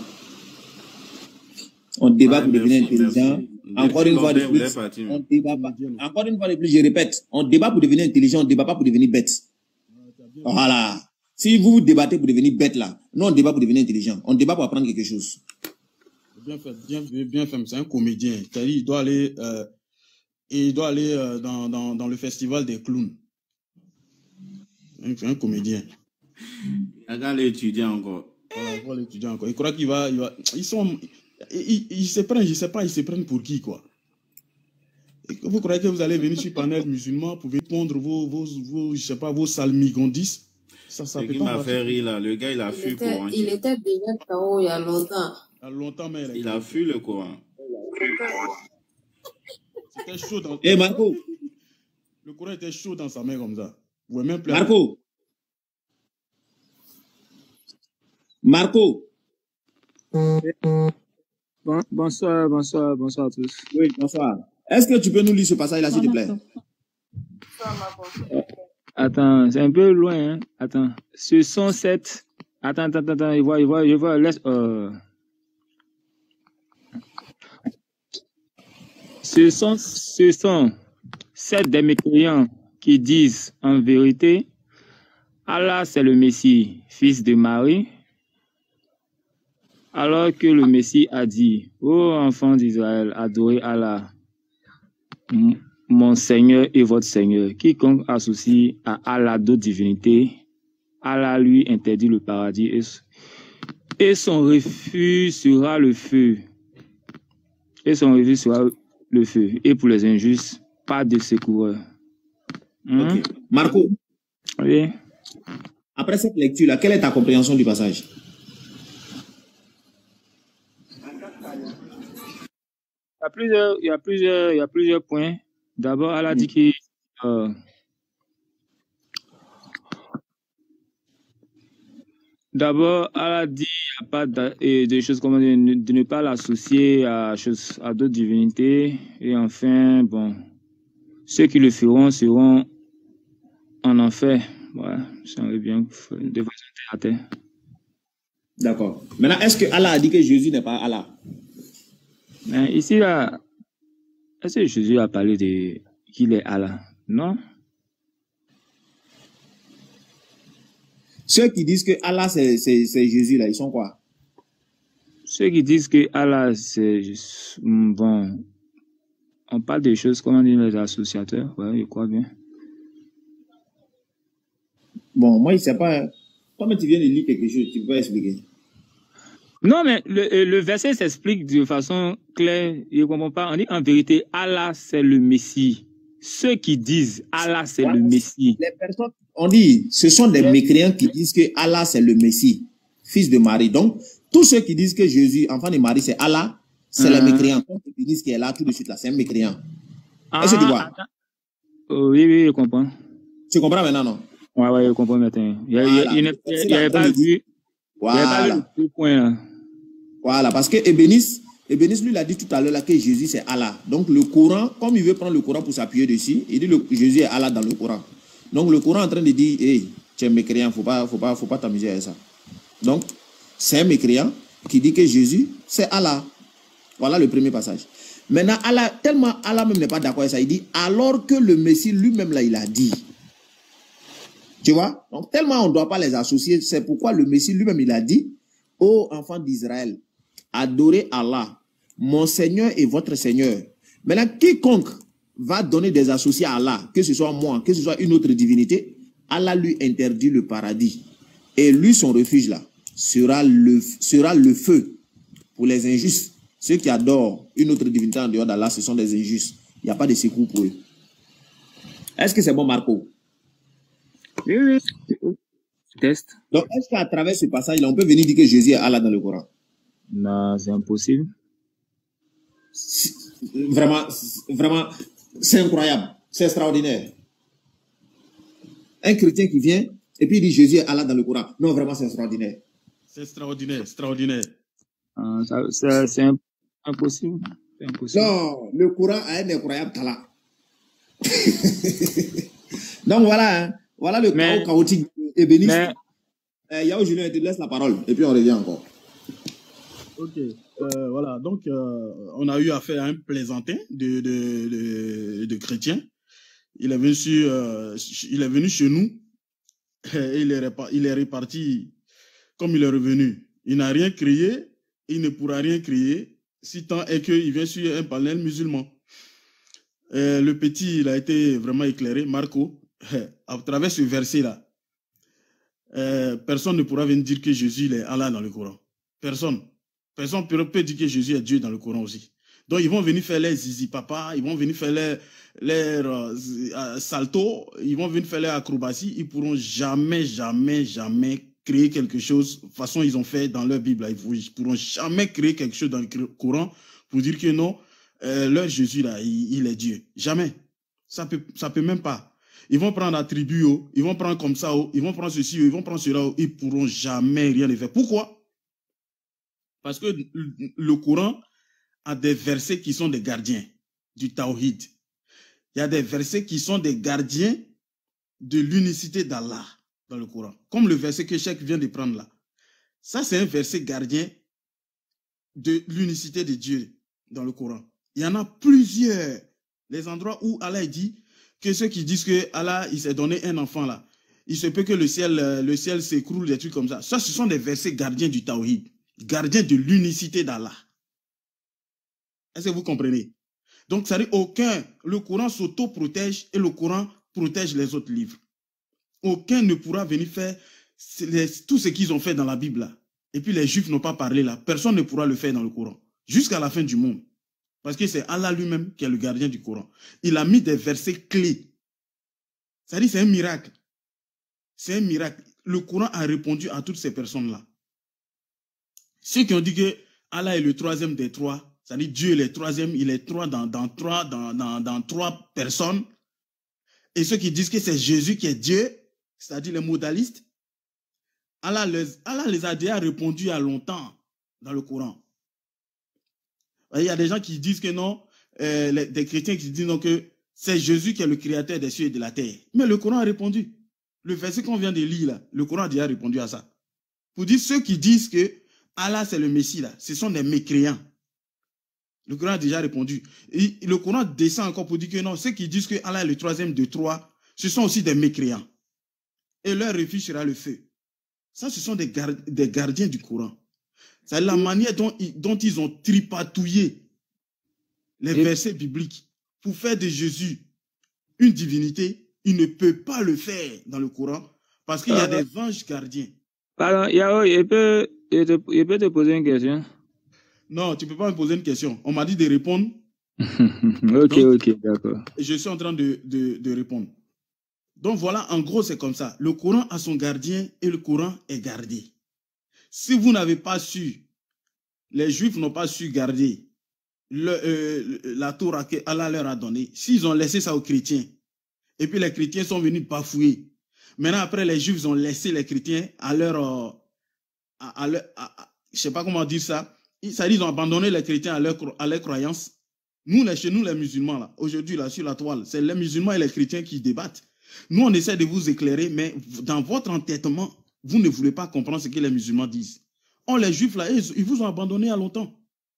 On débat Ah, pour devenir merci, intelligent. merci. Encore une fois de Vous êtes plus, parti, on débat pas. Encore une fois de plus, je répète, on débat pour devenir intelligent, on débat pas pour devenir bête. Voilà. Si vous vous débattez pour devenir bête là, nous on débat pour devenir intelligent. On débat pour apprendre quelque chose. Bien fait, bien, bien fait. C'est un comédien. C'est-à-dire, il doit aller, euh, il doit aller euh, dans, dans, dans le festival des clowns. C'est un comédien. Regarde les étudiants encore. Voilà, voilà l'étudiant encore. Il croit qu'il va, il va. Ils sont. Ils, ils, ils se prennent, je sais pas, ils se prennent pour qui, quoi. Et vous croyez que vous allez venir sur panel musulman pour répondre vos, vos, vos, je sais pas, vos salmigondis? Ça, ça Ce peut qui pas m'a marcher. fait rire là, le gars il a Il fui le était, Coran. il était déjà K O il y a longtemps. Il y a longtemps, mais Il a fui le Coran. c'était chaud dans. Eh Marco, Le courant était chaud dans sa main comme ça. Vous pouvez même plus. Marco, Marco. Bon, bonsoir, bonsoir, bonsoir à tous. Oui, bonsoir. Est-ce que tu peux nous lire ce passage là, s'il te plaît? Attends, c'est un peu loin, hein. Attends. Ce sont sept. Attends, attends, attends, je vois, je vois, je vois. Laisse. Euh... Ce sont, ce sont sept des mécréants qui disent en vérité, Allah c'est le Messie, fils de Marie, alors que le Messie a dit, ô enfants d'Israël, adorez Allah, mon Seigneur et votre Seigneur. Quiconque associe à Allah d'autres divinités, Allah lui interdit le paradis et, et son refuge sera le feu. Et son refuge sera le feu. Et pour les injustes, pas de secoureur. Hein? Ok. Marco, Oui. après cette lecture-là, quelle est ta compréhension du passage? Il y a plusieurs, il y a plusieurs, il y a plusieurs points. D'abord, Allah dit qu'il euh, D'abord, Allah dit qu'il n'y a pas de, de choses comme de, de ne pas l'associer à, à d'autres divinités. Et enfin, bon, ceux qui le feront seront en enfer. Ouais, ça veut bien de façon terre à terre. D'accord. Maintenant, est-ce que Allah a dit que Jésus n'est pas Allah? Mais ici, là, est-ce que Jésus a parlé de qu'il est Allah? Non. Ceux qui disent que Allah c'est Jésus, là, ils sont quoi? Ceux qui disent que Allah c'est... Bon, on parle des choses, comment dire, les associateurs, ouais, je crois bien. Bon, moi, il ne sait pas. Comme tu viens de lire quelque chose, tu peux expliquer. Non, mais le, le verset s'explique de façon claire, je ne comprends pas. On dit en vérité, Allah c'est le Messie. Ceux qui disent Allah c'est le Messie. Les personnes, on dit, ce sont des mécréants qui disent que Allah c'est le Messie, fils de Marie. Donc, tous ceux qui disent que Jésus, enfant de Marie, c'est Allah, c'est uh -huh. les mécréants. Donc, ils disent qu'il est là tout de suite, là, c'est un mécréant. Ah, est-ce que tu vois? Oh, oui, oui, je comprends. Tu comprends maintenant, non? Ouais, ouais, je comprends maintenant. Il n'y avait pas vu. Voilà. Il n'y avait pas vu le point là. Voilà, parce que Ebénis, Ebénis lui l'a dit tout à l'heure que Jésus c'est Allah. Donc le Coran, comme il veut prendre le Coran pour s'appuyer dessus, il dit que Jésus est Allah dans le Coran. Donc le Coran est en train de dire, hey, tu es mécréant, faut pas, faut pas, faut pas t'amuser à ça. Donc c'est un mécréant qui dit que Jésus c'est Allah. Voilà le premier passage. Maintenant, Allah, tellement Allah même n'est pas d'accord avec ça, il dit alors que le Messie lui-même là il a dit. Tu vois? Donc tellement on ne doit pas les associer, c'est pourquoi le Messie lui-même il a dit, ô enfants d'Israël, adorez Allah, mon Seigneur et votre Seigneur. Maintenant, quiconque va donner des associés à Allah, que ce soit moi, que ce soit une autre divinité, Allah lui interdit le paradis. Et lui, son refuge là, sera le, sera le feu pour les injustes. Ceux qui adorent une autre divinité en dehors d'Allah, ce sont des injustes. Il n'y a pas de secours pour eux. Est-ce que c'est bon, Marco? Oui, oui. Test. Donc, est-ce qu'à travers ce passage-là, on peut venir dire que Jésus est Allah dans le Coran? Non, c'est impossible. Vraiment, vraiment, c'est incroyable. C'est extraordinaire. Un chrétien qui vient et puis il dit Jésus est Allah dans le Coran. Non, vraiment, c'est extraordinaire. C'est extraordinaire, extraordinaire. Ah, c'est impossible. impossible. Non, le Coran a un incroyable talent. Donc voilà, hein, voilà le mais, chaos chaotique ébéniste. Il y a Julien, il te laisse la parole et puis on revient encore. Ok, euh, voilà, donc euh, on a eu affaire à un plaisantin de, de, de, de chrétien. Il est venu, sur, euh, il est venu chez nous et il est, reparti, il est reparti comme il est revenu. Il n'a rien créé, il ne pourra rien créer, si tant est qu'il vient sur un panel musulman. Euh, le petit, il a été vraiment éclairé, Marco, à travers ce verset-là. Euh, personne ne pourra venir dire que Jésus il est Allah dans le Coran. Personne. Personne peut, peut dire que Jésus est Dieu dans le Coran aussi. Donc ils vont venir faire les zizi papa, ils vont venir faire les, les euh, saltos, ils vont venir faire les acrobaties. Ils pourront jamais, jamais, jamais créer quelque chose. De toute façon, ils ont fait dans leur Bible. Là, ils ne pourront jamais créer quelque chose dans le Coran pour dire que non, euh, leur Jésus là, il, il est Dieu. Jamais. Ça peut, ça peut même pas. Ils vont prendre attribut, ils vont prendre comme ça, ils vont prendre ceci, ils vont prendre cela, ils ne pourront jamais rien faire. Pourquoi? Parce que le Coran a des versets qui sont des gardiens du Tawhid. Il y a des versets qui sont des gardiens de l'unicité d'Allah dans le Coran. Comme le verset que Cheikh vient de prendre là. Ça, c'est un verset gardien de l'unicité de Dieu dans le Coran. Il y en a plusieurs. Les endroits où Allah dit que ceux qui disent que Allah, il s'est donné un enfant là, il se peut que le ciel, le ciel s'écroule, des trucs comme ça. Ça, ce sont des versets gardiens du Tawhid, gardiens de l'unicité d'Allah. Est-ce que vous comprenez? Donc, ça dit aucun, le Coran s'auto-protège et le Coran protège les autres livres. Aucun ne pourra venir faire les, tout ce qu'ils ont fait dans la Bible là. Et puis les Juifs n'ont pas parlé là. Personne ne pourra le faire dans le Coran. Jusqu'à la fin du monde. Parce que c'est Allah lui-même qui est le gardien du Coran. Il a mis des versets clés. Ça dit c'est un miracle. C'est un miracle. Le Coran a répondu à toutes ces personnes-là. Ceux qui ont dit que Allah est le troisième des trois, ça dit Dieu est le troisième, il est trois dans, dans, trois, dans, dans, dans trois personnes. Et ceux qui disent que c'est Jésus qui est Dieu, c'est-à-dire les modalistes, Allah les, Allah les a déjà répondu il y a longtemps dans le Coran. Il y a des gens qui disent que non, euh, les, des chrétiens qui disent non, que c'est Jésus qui est le créateur des cieux et de la terre. Mais le Coran a répondu. Le verset qu'on vient de lire là, le Coran a déjà répondu à ça. Pour dire ceux qui disent que Allah c'est le Messie là, ce sont des mécréants. Le Coran a déjà répondu. Et le Coran descend encore pour dire que non, ceux qui disent que Allah est le troisième de trois, ce sont aussi des mécréants. Et leur refuge sera le feu. Ça, ce sont des, gard des gardiens du Coran. C'est la manière dont, dont ils ont tripatouillé les Et... versets bibliques pour faire de Jésus une divinité. Il ne peut pas le faire dans le Coran parce qu'il y a des anges gardiens. Pardon, Yao, il peut, il te, il peut te poser une question? Non, tu ne peux pas me poser une question. On m'a dit de répondre. ok, Donc, ok, d'accord. Je suis en train de, de, de répondre. Donc voilà, en gros, c'est comme ça. Le Coran a son gardien et le Coran est gardé. Si vous n'avez pas su, les Juifs n'ont pas su garder le, euh, la Torah qu'Allah leur a donnée, s'ils ont laissé ça aux chrétiens, et puis les chrétiens sont venus bafouer. Maintenant, après, les Juifs ont laissé les chrétiens à leur... Euh, à, à leur à, à, je ne sais pas comment dire ça. Ça dit, ils ont abandonné les chrétiens à leur, à leur croyance. Nous, les, chez nous, les musulmans, là, aujourd'hui, là, sur la toile, c'est les musulmans et les chrétiens qui débattent. Nous, on essaie de vous éclairer, mais dans votre entêtement, vous ne voulez pas comprendre ce que les musulmans disent. Oh, les Juifs, là, ils, ils vous ont abandonné à longtemps.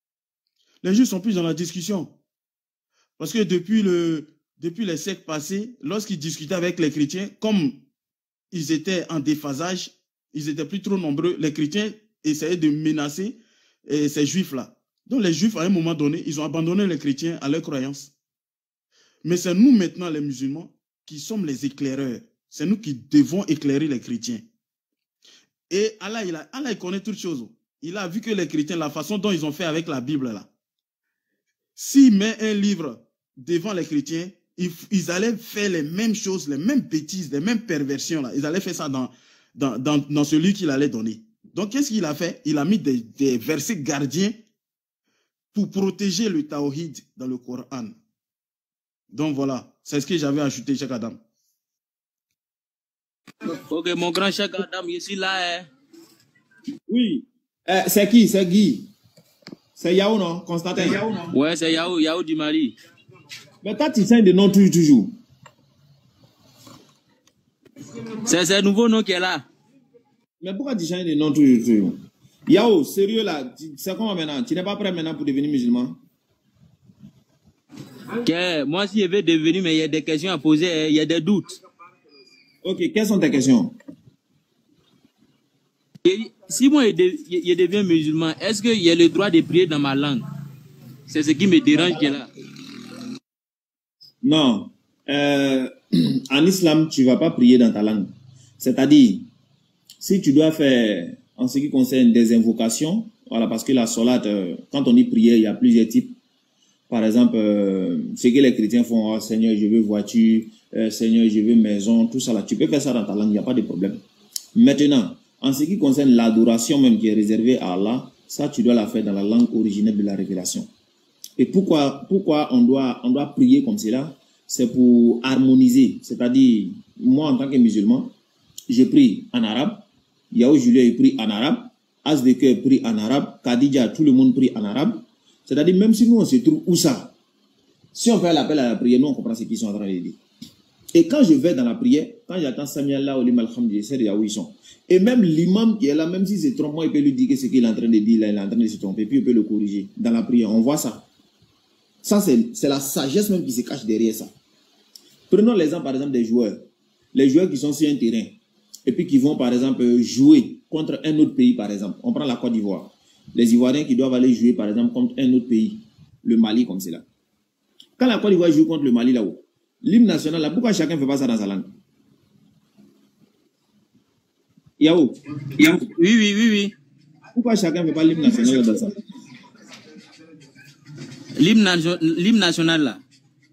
Les Juifs sont plus dans la discussion. Parce que depuis, le, depuis les siècles passés, lorsqu'ils discutaient avec les chrétiens, comme ils étaient en déphasage, ils étaient plus trop nombreux, les chrétiens essayaient de menacer et ces Juifs-là. Donc les Juifs, à un moment donné, ils ont abandonné les chrétiens à leur croyance. Mais c'est nous maintenant, les musulmans, qui sommes les éclaireurs. C'est nous qui devons éclairer les chrétiens. Et Allah, il, a, Allah, il connaît toutes choses. Il a vu que les chrétiens, la façon dont ils ont fait avec la Bible, là, s'il met un livre devant les chrétiens, ils, ils allaient faire les mêmes choses, les mêmes bêtises, les mêmes perversions. Là. Ils allaient faire ça dans, dans, dans, dans ce livre qu'il allait donner. Donc, qu'est-ce qu'il a fait? Il a mis des, des versets gardiens pour protéger le Tawhid dans le Coran. Donc, voilà. C'est ce que j'avais ajouté, Cheikh Adam. Ok, mon grand Cheikh Adam, je suis là. Hein. Oui. Euh, c'est qui? C'est Guy? C'est Yao, non? Constantin? Ouais, c'est Yao, Yao du Mali. Mais toi, tu sais de nom toujours. C'est un nouveau nom qui est là. Mais pourquoi tu changes de nom toujours? Yao, sérieux là, c'est comment maintenant? Tu n'es pas prêt maintenant pour devenir musulman? Okay. Moi, si je veux devenir, mais il y a des questions à poser, il y a des doutes. Ok, quelles sont tes questions? Et si moi, je, de, je deviens musulman, est-ce qu'il y a le droit de prier dans ma langue? C'est ce qui me dérange qui est là. Non. Euh, en islam, tu ne vas pas prier dans ta langue. C'est-à-dire, si tu dois faire, en ce qui concerne des invocations, voilà, parce que la solat, euh, quand on dit prière, il y a plusieurs types. Par exemple, euh, ce que les chrétiens font, oh, Seigneur, je veux voiture, euh, Seigneur, je veux maison, tout ça là. Tu peux faire ça dans ta langue, il n'y a pas de problème. Maintenant, en ce qui concerne l'adoration même qui est réservée à Allah, ça, tu dois la faire dans la langue originelle de la révélation. Et pourquoi, pourquoi on doit, on doit prier comme cela? C'est pour harmoniser. C'est-à-dire, moi, en tant que musulman, je prie en arabe, Yao Julien prie en arabe, Asdeke prie en arabe, Khadija, tout le monde prie en arabe. C'est-à-dire, même si nous, on se trouve où ça, Si on fait l'appel à la prière, nous on comprend ce qu'ils sont en train de dire. Et quand je vais dans la prière, quand j'attends Samuel là, Olim Alhamdi, je sais déjà où ils sont. Et même l'imam qui est là, même si c'est trompe, moi, il peut lui dire que ce qu'il est en train de dire, là, il est en train de se tromper, puis il peut le corriger dans la prière. On voit ça. Ça, c'est la sagesse même qui se cache derrière ça. Prenons l'exemple, par exemple, des joueurs. Les joueurs qui sont sur un terrain, et puis qui vont, par exemple, jouer contre un autre pays, par exemple. On prend la Côte d'Ivoire. Les Ivoiriens qui doivent aller jouer, par exemple, contre un autre pays. Le Mali, comme c'est là. Quand la Côte d'Ivoire joue contre le Mali, là-haut, l'hymne national, là, pourquoi chacun ne fait pas ça dans sa langue? Yao. Oui, oui, oui, oui. Pourquoi chacun ne fait pas l'hymne national dans ça? L'hymne national, là.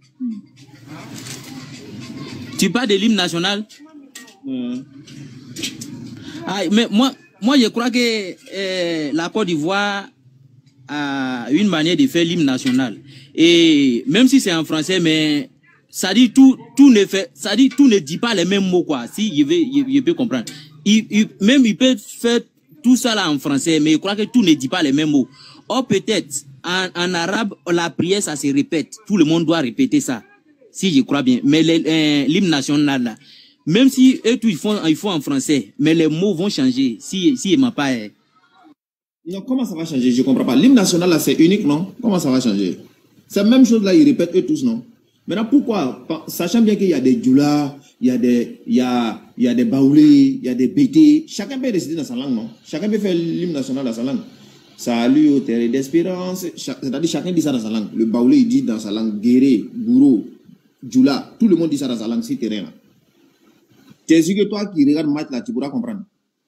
Tu parles de l'hymne national? Mmh. Ah, mais moi, moi, je crois que euh, la Côte d'Ivoire a une manière de faire l'hymne national. Et même si c'est en français, mais ça dit tout, tout ne fait, ça dit tout ne dit pas les mêmes mots, quoi. Si je vais, je, je peux comprendre. Il, il, même il peut faire tout ça là en français, mais je crois que tout ne dit pas les mêmes mots. Or peut-être en, en arabe, la prière ça se répète. Tout le monde doit répéter ça, si je crois bien. Mais l'hymne national là, même si eux tout ils font, ils font en français, mais les mots vont changer. Si, si il m'a pas. Euh... Non, comment ça va changer? Je comprends pas. L'hymne national là c'est unique, non? Comment ça va changer? C'est la même chose là, ils répètent eux tous, non? Maintenant, pourquoi? Sachant bien qu'il y a des djoulas, il y a des, il y a, il y a des baoulés, il y a des bétés. Chacun peut réciter dans sa langue, non? Chacun peut faire l'hymne national dans sa langue. Salut au terre d'espérance. C'est-à-dire chacun dit ça dans sa langue. Le baoulé, il dit dans sa langue. Guéré, bourreau, djoula. Tout le monde dit ça dans sa langue, si terrain là. Tu es sûr que toi qui regardes le match là, tu pourras comprendre?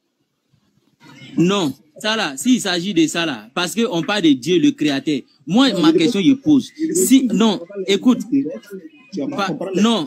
Non. Ça là, s'il s'agit de ça là, parce qu'on parle de Dieu, le créateur. Moi, non, ma question, je pose. Si, non, écoute. Pas, non.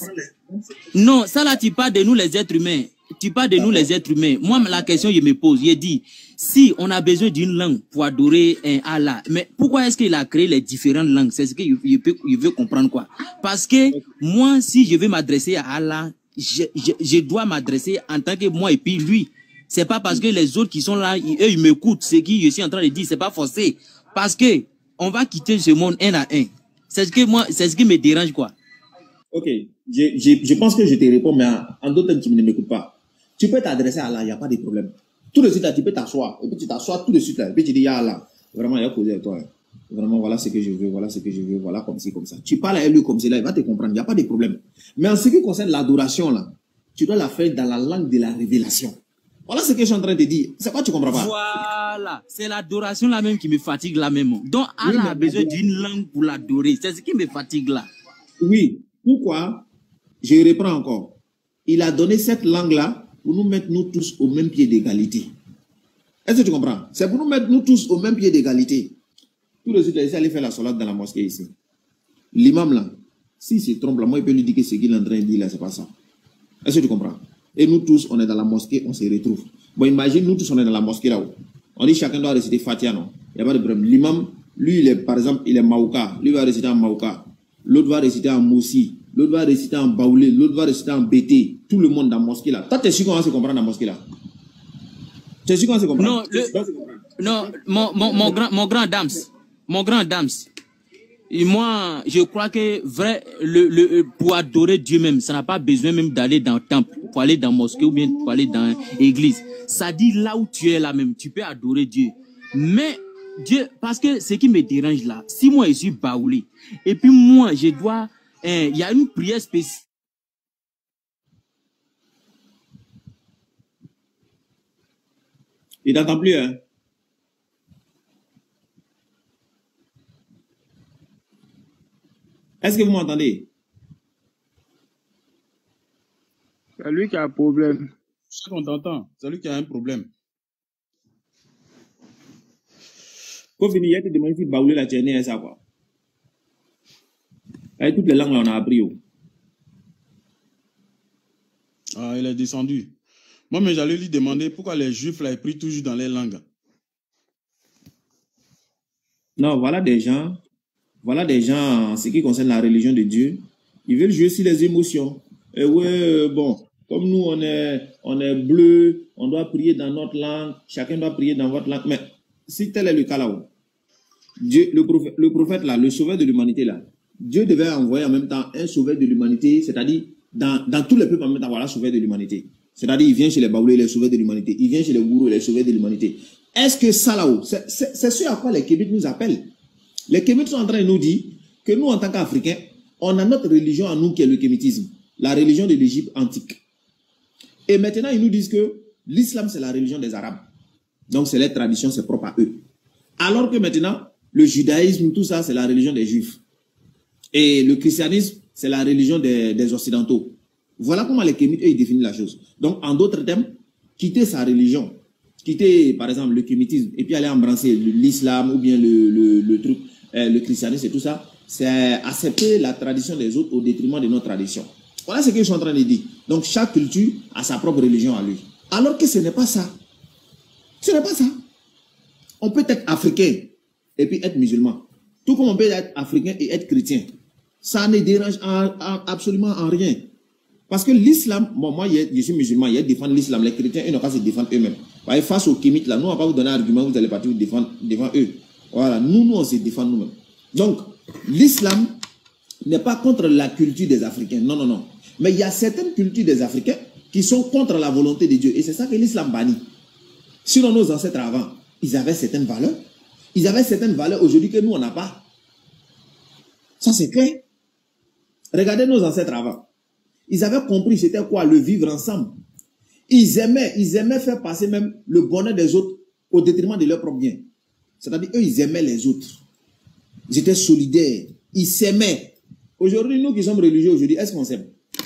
Non, ça là, tu parles de nous les êtres humains. Tu parles de nous les êtres humains. Moi, la question, je me pose. Je dis, si on a besoin d'une langue pour adorer un Allah, mais pourquoi est-ce qu'il a créé les différentes langues? C'est ce que je, je, peux, je veux comprendre quoi. Parce que moi, si je veux m'adresser à Allah, je, je, je dois m'adresser en tant que moi et puis lui. C'est pas parce que les autres qui sont là, ils, eux, ils m'écoutent. Ce que je suis en train de dire, c'est pas forcé. Parce que on va quitter ce monde un à un. C'est ce que moi, c'est ce qui me dérange, quoi. Ok. Je, je, je pense que je te réponds, mais en, en d'autres temps, tu ne m'écoutes pas. Tu peux t'adresser à Allah, il n'y a pas de problème. Tout de suite, là, tu peux t'asseoir. Et puis tu t'assois tout de suite, là. Et puis tu dis, ya Allah, vraiment, il a causé avec toi. Hein. Vraiment, voilà ce que je veux, voilà ce que je veux, voilà comme ci, comme ça. Tu parles à lui comme cela, il va te comprendre, il n'y a pas de problème. Mais en ce qui concerne l'adoration, là, tu dois la faire dans la langue de la révélation. Voilà ce que je suis en train de dire. C'est quoi, tu comprends pas? Voilà. C'est l'adoration là même qui me fatigue là même. Donc, Allah oui, a besoin d'une langue pour l'adorer. C'est ce qui me fatigue là. Oui. Pourquoi? Je reprends encore. Il a donné cette langue-là pour nous mettre nous tous au même pied d'égalité. Est-ce que tu comprends? C'est pour nous mettre nous tous au même pied d'égalité. Tout de suite, il allait faire la salade dans la mosquée ici. L'imam là, s'il se trompe là, moi, il peut lui dire que ce qu'il est en train de dire là, c'est pas ça. Est-ce que tu comprends? Et nous tous, on est dans la mosquée, on se retrouve. Bon, imagine, nous tous, on est dans la mosquée là-haut. On dit chacun doit réciter Fatiha, non? Il n'y a pas de problème. L'imam, lui, il est, par exemple, il est Maouka. Lui va réciter en Maouka. L'autre va réciter en Moussi. L'autre va réciter en Baoulé. L'autre va réciter en Bété. Tout le monde dans la mosquée là. Toi, tu es sûr qu'on va se comprendre dans la mosquée là? Tu es sûr qu'on va se comprendre? Non, le, non mon, mon, mon, grand, mon grand dams. Mon grand dams. Et moi, je crois que vrai, le, le, pour adorer Dieu même, ça n'a pas besoin même d'aller dans le temple, pour aller dans la mosquée ou bien pour aller dans l'église. Ça dit là où tu es là même, tu peux adorer Dieu. Mais Dieu, parce que ce qui me dérange là, si moi je suis baoulé, et puis moi je dois, il hein, y a une prière spéciale. Il n'entend plus, hein? Est-ce que vous m'entendez? C'est lui qui a un problème. C'est qu'on t'entend. C'est lui qui a un problème. Quand finir, il y a des demandes qui baoulent la tienne et ça quoi. Avec toutes les langues là, on a appris. Oh. Ah, il est descendu. Moi, mais j'allais lui demander pourquoi les juifs là, ils prient toujours dans les langues. Non, voilà des gens. Voilà des gens, en ce qui concerne la religion de Dieu, ils veulent jouer sur les émotions. Et ouais, bon, comme nous, on est, on est bleu, on doit prier dans notre langue, chacun doit prier dans votre langue. Mais si tel est le cas là-haut, Dieu, le prophète, le prophète là, le sauveur de l'humanité là, Dieu devait envoyer en même temps un sauveur de l'humanité, c'est-à-dire dans, dans tous les peuples en même temps, voilà, sauveur de l'humanité. C'est-à-dire, il vient chez les Baoulés, il est sauveur de l'humanité. Il vient chez les gourous, il est sauveur de l'humanité. Est-ce que ça là-haut, c'est ce à quoi les Kémites nous appellent? Les Kémites sont en train de nous dire que nous, en tant qu'Africains, on a notre religion à nous qui est le kémitisme, la religion de l'Égypte antique. Et maintenant, ils nous disent que l'islam, c'est la religion des Arabes. Donc, c'est leur tradition, c'est propre à eux. Alors que maintenant, le judaïsme, tout ça, c'est la religion des Juifs. Et le christianisme, c'est la religion des, des Occidentaux. Voilà comment les Kémites, eux, ils définissent la chose. Donc, en d'autres termes, quitter sa religion, quitter, par exemple, le kémitisme, et puis aller embrasser l'islam ou bien le, le, le truc, euh, le christianisme et tout ça, c'est accepter la tradition des autres au détriment de notre tradition. Voilà ce qu'ils sont en train de dire. Donc, chaque culture a sa propre religion à lui. Alors que ce n'est pas ça. Ce n'est pas ça. On peut être africain et puis être musulman. Tout comme on peut être africain et être chrétien. Ça ne dérange en, en, absolument en rien. Parce que l'islam, bon, moi, je suis musulman, il défendre l'islam. Les chrétiens, ils n'ont pas à se défendre eux-mêmes. Face aux kémites, là, nous, on ne va pas vous donner un argument, vous allez partir vous défendre devant eux. Voilà, nous, nous, on se défend nous-mêmes. Donc, l'islam n'est pas contre la culture des Africains. Non, non, non. Mais il y a certaines cultures des Africains qui sont contre la volonté de Dieu. Et c'est ça que l'islam bannit. Sinon, nos ancêtres avant, ils avaient certaines valeurs. Ils avaient certaines valeurs aujourd'hui que nous, on n'a pas. Ça, c'est clair. Regardez nos ancêtres avant. Ils avaient compris c'était quoi le vivre ensemble. Ils aimaient, ils aimaient faire passer même le bonheur des autres au détriment de leur propre bien. C'est-à-dire, eux, ils aimaient les autres. Ils étaient solidaires. Ils s'aimaient. Aujourd'hui, nous qui sommes religieux aujourd'hui, est-ce qu'on s'aime?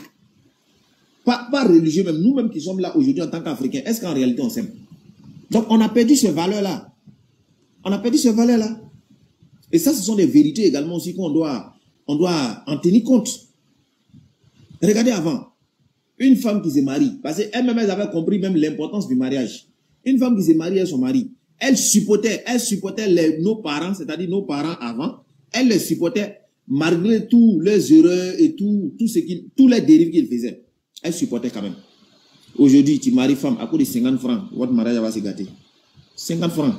Pas, pas religieux même. Nous-mêmes qui sommes là aujourd'hui en tant qu'Africains, est-ce qu'en réalité on s'aime? Donc, on a perdu ces valeurs-là. On a perdu ces valeurs-là. Et ça, ce sont des vérités également aussi qu'on doit, on doit en tenir compte. Regardez avant. Une femme qui se marie, parce qu'elle-même, elle avait compris même l'importance du mariage. Une femme qui se marie avec son mari, elle supportait, elle supportait les, nos parents, c'est-à-dire nos parents avant, elle les supportait malgré tous les erreurs et tout, tout ce qu'ils, tous les dérives qu'ils faisaient. Elle supportait quand même. Aujourd'hui, tu maries femme à cause de cinquante francs, votre mariage va se gâter. cinquante francs.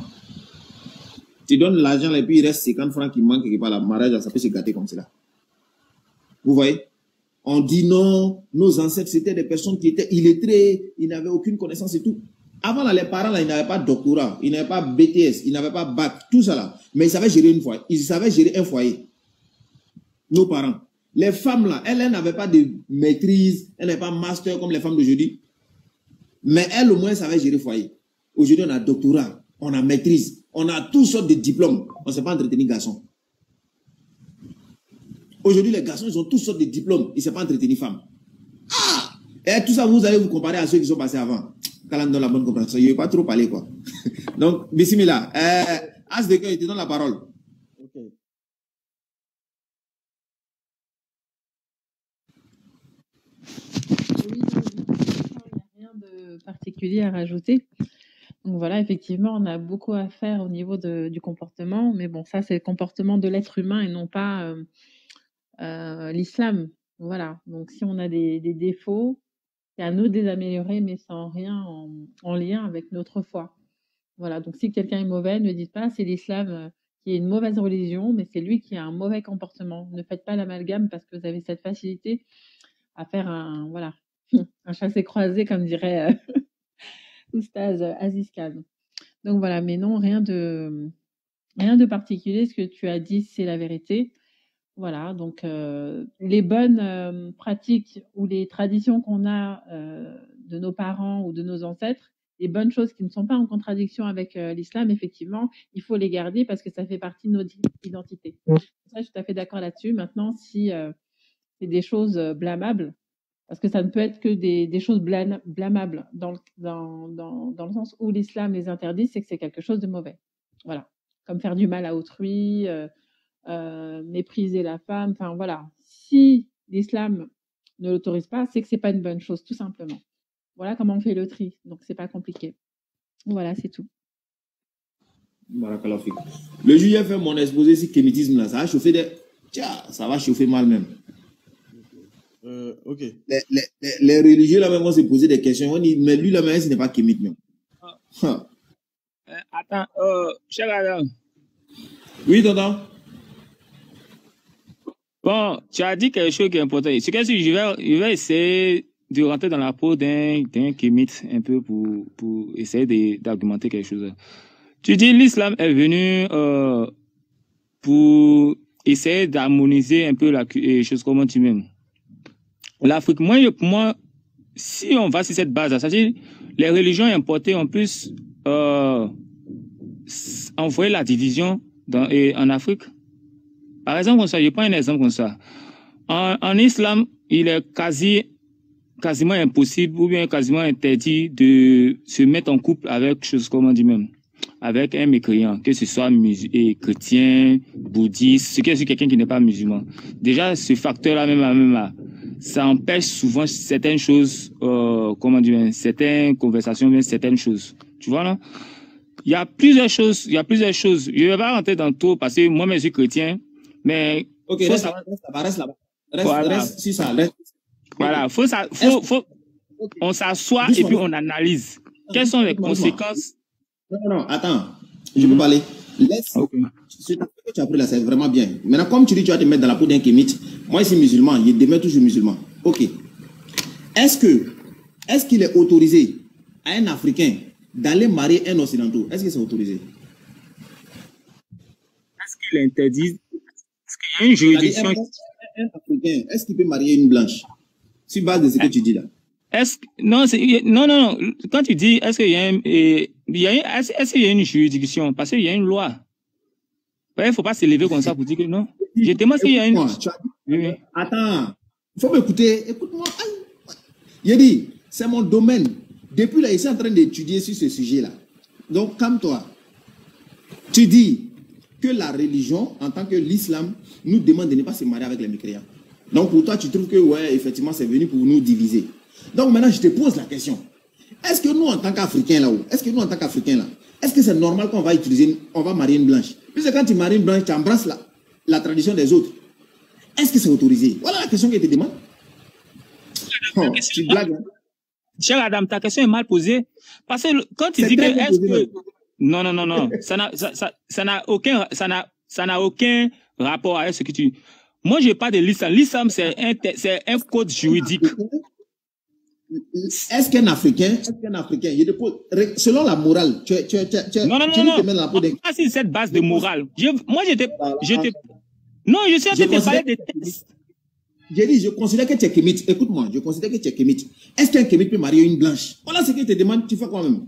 Tu donnes l'argent et puis il reste cinquante francs qui manquent quelque part, le mariage, ça peut se gâter comme cela. Vous voyez? On dit non, nos ancêtres c'était des personnes qui étaient illettrées, ils n'avaient aucune connaissance et tout. Avant là, les parents là, ils n'avaient pas de doctorat, ils n'avaient pas B T S, ils n'avaient pas bac, tout ça là. Mais ils savaient gérer une foyer, ils savaient gérer un foyer. Nos parents. Les femmes là, elles, elles n'avaient pas de maîtrise, elles n'avaient pas master comme les femmes d'aujourd'hui. Mais elles au moins savaient gérer foyer. Aujourd'hui on a doctorat, on a maîtrise, on a toutes sortes de diplômes. On ne sait pas entretenir garçons. Aujourd'hui, les garçons, ils ont toutes sortes de diplômes. Ils ne savent pas entretenir femmes. Ah! Et tout ça, vous allez vous comparer à ceux qui sont passés avant. Quand on donne la bonne compréhension, il ne veut pas trop parler, quoi. Donc, bismillah. Euh, As de cœur, il te donne la parole. Ok. Oui, il n'y a rien de particulier à rajouter. Donc voilà, effectivement, on a beaucoup à faire au niveau de, du comportement, mais bon, ça, c'est le comportement de l'être humain et non pas euh, euh, l'islam. Voilà, donc si on a des, des défauts, c'est à nous de les améliorer, mais sans rien en, en lien avec notre foi. Voilà, donc si quelqu'un est mauvais, ne dites pas c'est l'islam euh, qui est une mauvaise religion, mais c'est lui qui a un mauvais comportement. Ne faites pas l'amalgame parce que vous avez cette facilité à faire un, voilà, un chassé-croisé, comme dirait euh, Oustaz Aziz Khan. Donc voilà, mais non, rien de, rien de particulier. Ce que tu as dit, c'est la vérité. Voilà, donc euh, les bonnes euh, pratiques ou les traditions qu'on a euh, de nos parents ou de nos ancêtres, les bonnes choses qui ne sont pas en contradiction avec euh, l'islam, effectivement, il faut les garder parce que ça fait partie de notre identité. Ça, je suis tout à fait d'accord là-dessus. Maintenant, si euh, c'est des choses blâmables, parce que ça ne peut être que des, des choses blâmables dans le, dans, dans, dans le sens où l'islam les interdit, c'est que c'est quelque chose de mauvais. Voilà, comme faire du mal à autrui, euh, Euh, mépriser la femme, enfin voilà. Si l'islam ne l'autorise pas, c'est que c'est pas une bonne chose, tout simplement. Voilà comment on fait le tri, donc c'est pas compliqué. Voilà, c'est tout. Le juillet fait mon exposé sur le kémitisme là, ça a chauffé des... Tiens, ça va chauffer mal même. Euh, ok. Les, les, les, les religieux là même vont se poser des questions, on dit, mais lui là même, ce n'est pas kémite même. Ah. Euh, attends, euh, cher Adam. Oui, tonton. Bon, tu as dit quelque chose qui est important. C'est que si je vais, je vais essayer de rentrer dans la peau d'un d'un kémite un peu pour, pour essayer d'argumenter quelque chose. Tu dis l'islam est venu euh, pour essayer d'harmoniser un peu la, les choses comme tu m'aimes. L'Afrique, moi, pour moi, si on va sur cette base, c'est-à-dire les religions importées en plus euh, envoyer la division dans, et, en Afrique. Par exemple, comme ça, je prends un exemple comme ça. En, en islam, il est quasi, quasiment impossible ou bien quasiment interdit de se mettre en couple avec, chose comme on dit même, avec un mécréant, que ce soit et chrétien, bouddhiste, ce qui est quelqu'un qui n'est pas musulman. Déjà, ce facteur-là, même, même là, ça empêche souvent certaines choses, euh, comment dire, certaines conversations, bien certaines choses. Tu vois, là? Il y a plusieurs choses, il y a plusieurs choses. Je ne vais pas rentrer dans tout parce que moi-même, je suis chrétien, mais. Ok, reste là-bas, reste là-bas, reste là-bas. Reste, voilà. reste, si ça, reste. Voilà, faut ça, faut, faut, okay. On s'assoit et puis on analyse. Quelles sont les conséquences? Non, non, non, attends, je peux parler. Laisse. Okay. Ce que tu as pris là, c'est vraiment bien. Maintenant, comme tu dis, tu vas te mettre dans la peau d'un kémite. Moi, je suis musulman, je demeure toujours musulman. Ok. Est-ce que, est-ce qu'il est autorisé à un Africain d'aller marier un Occidental? Est-ce que c'est autorisé? Est-ce qu'il est interdit? Est-ce qu'il y a une juridiction? Un, un Africain, est-ce qu'il peut marier une blanche? Sur base de ce que tu dis là. Est-ce non, non, non, non. Quand tu dis, est-ce qu'il y a un, il y a, est-ce, est-ce qu'il y a une juridiction? Parce qu'il y a une loi. Il ne faut pas s'élever comme ça pour dire que non. Je demande s'il y a une. Oui, oui. Attends, il faut m'écouter. Écoute-moi. Il a dit, c'est mon domaine. Depuis là, je suis en train d'étudier sur ce sujet-là. Donc, calme-toi. Tu dis que la religion, en tant que l'islam, nous demande de ne pas se marier avec les mécréants. Donc, pour toi, tu trouves que, ouais, effectivement, c'est venu pour nous diviser. Donc, maintenant, je te pose la question. Est-ce que nous, en tant qu'Africains, là-haut, est-ce que nous, en tant qu'Africains, là, est-ce que c'est normal qu'on va utiliser, on va marier une blanche? Puisque quand tu maries une blanche, tu embrasses la, la tradition des autres. Est-ce que c'est autorisé? Voilà la question que je te demande. Oh, tu blagues, hein? Cher Adam, ta question est mal posée. Parce que quand tu dis que, est-ce que, non, non, non, non, ça n'a, ça, ça, ça n'a aucun, ça n'a, ça n'a aucun rapport avec ce que tu, moi, je parle de l'islam. L'islam, c'est un, c'est un code juridique. Est-ce qu'un Africain, est-ce qu'un Africain, je te pose, selon la morale, tu, tu, tu, tu, non, non, tu non, te mets dans la peau d'un... Pas sur cette base de morale. Je, moi, j'étais, j'étais, non, je suis en train de parler des textes. J'ai dit, je considère que tu es kémite. Écoute-moi, je considère que tu es kémite. Est-ce qu'un kémite peut marier une blanche? Voilà ce que te demande, tu fais quoi même?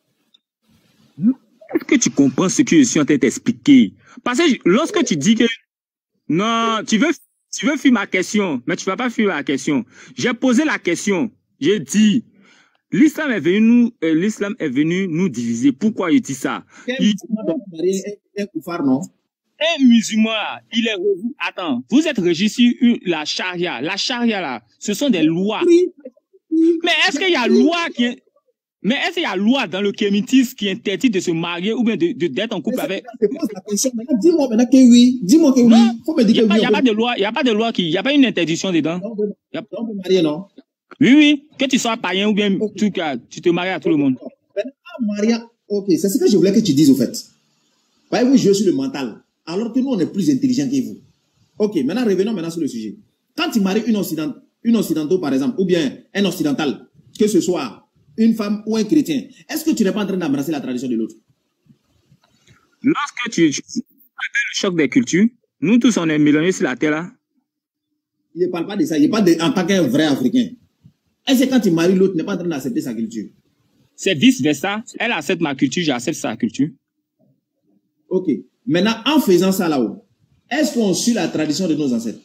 Est-ce que tu comprends ce que je suis en train de t'expliquer? Parce que lorsque tu dis que, non, tu veux, tu veux fuir ma question, mais tu ne vas pas fuir ma question. J'ai posé la question. J'ai dit, l'islam est venu nous, euh, l'islam est venu nous diviser. Pourquoi je dis ça? Il... Un koufar, non? Un musulman, il est revu. Attends, vous êtes régi sur la charia. La charia, là, ce sont des lois. Oui. Mais est-ce qu'il y a loi qui est... Mais est-ce qu'il y a loi dans le kémitisme qui interdit de se marier ou bien de, de, d'être en couple avec... Dis-moi maintenant que oui. Dis-moi que oui. Non, faut me dire il n'y que a, oui. pas de loi, il n'y a pas de loi qui... Il n'y a pas une interdiction dedans. Non, on peut marier, non? Oui, oui. Que tu sois païen ou bien okay. tu, tu te maries à tout le monde. Maria, ok, c'est ce que je voulais que tu dises au fait. Voyez-vous jouer sur le mental, alors que nous, on est plus intelligents que vous. Ok, maintenant, revenons maintenant sur le sujet. Quand tu maries une, occident, une occidentale, par exemple, ou bien un occidental, que ce soit une femme ou un chrétien, est-ce que tu n'es pas en train d'embrasser la tradition de l'autre? Lorsque tu, tu le choc des cultures, nous tous, on est mélangés sur la terre, là. Je ne parle pas de ça, je parle de, en tant qu'un vrai Africain. Est-ce que quand tu maries l'autre, tu n'es pas en train d'accepter sa culture? C'est vice-versa. Elle accepte ma culture, j'accepte sa culture. Ok. Maintenant, en faisant ça là-haut, est-ce qu'on suit la tradition de nos ancêtres?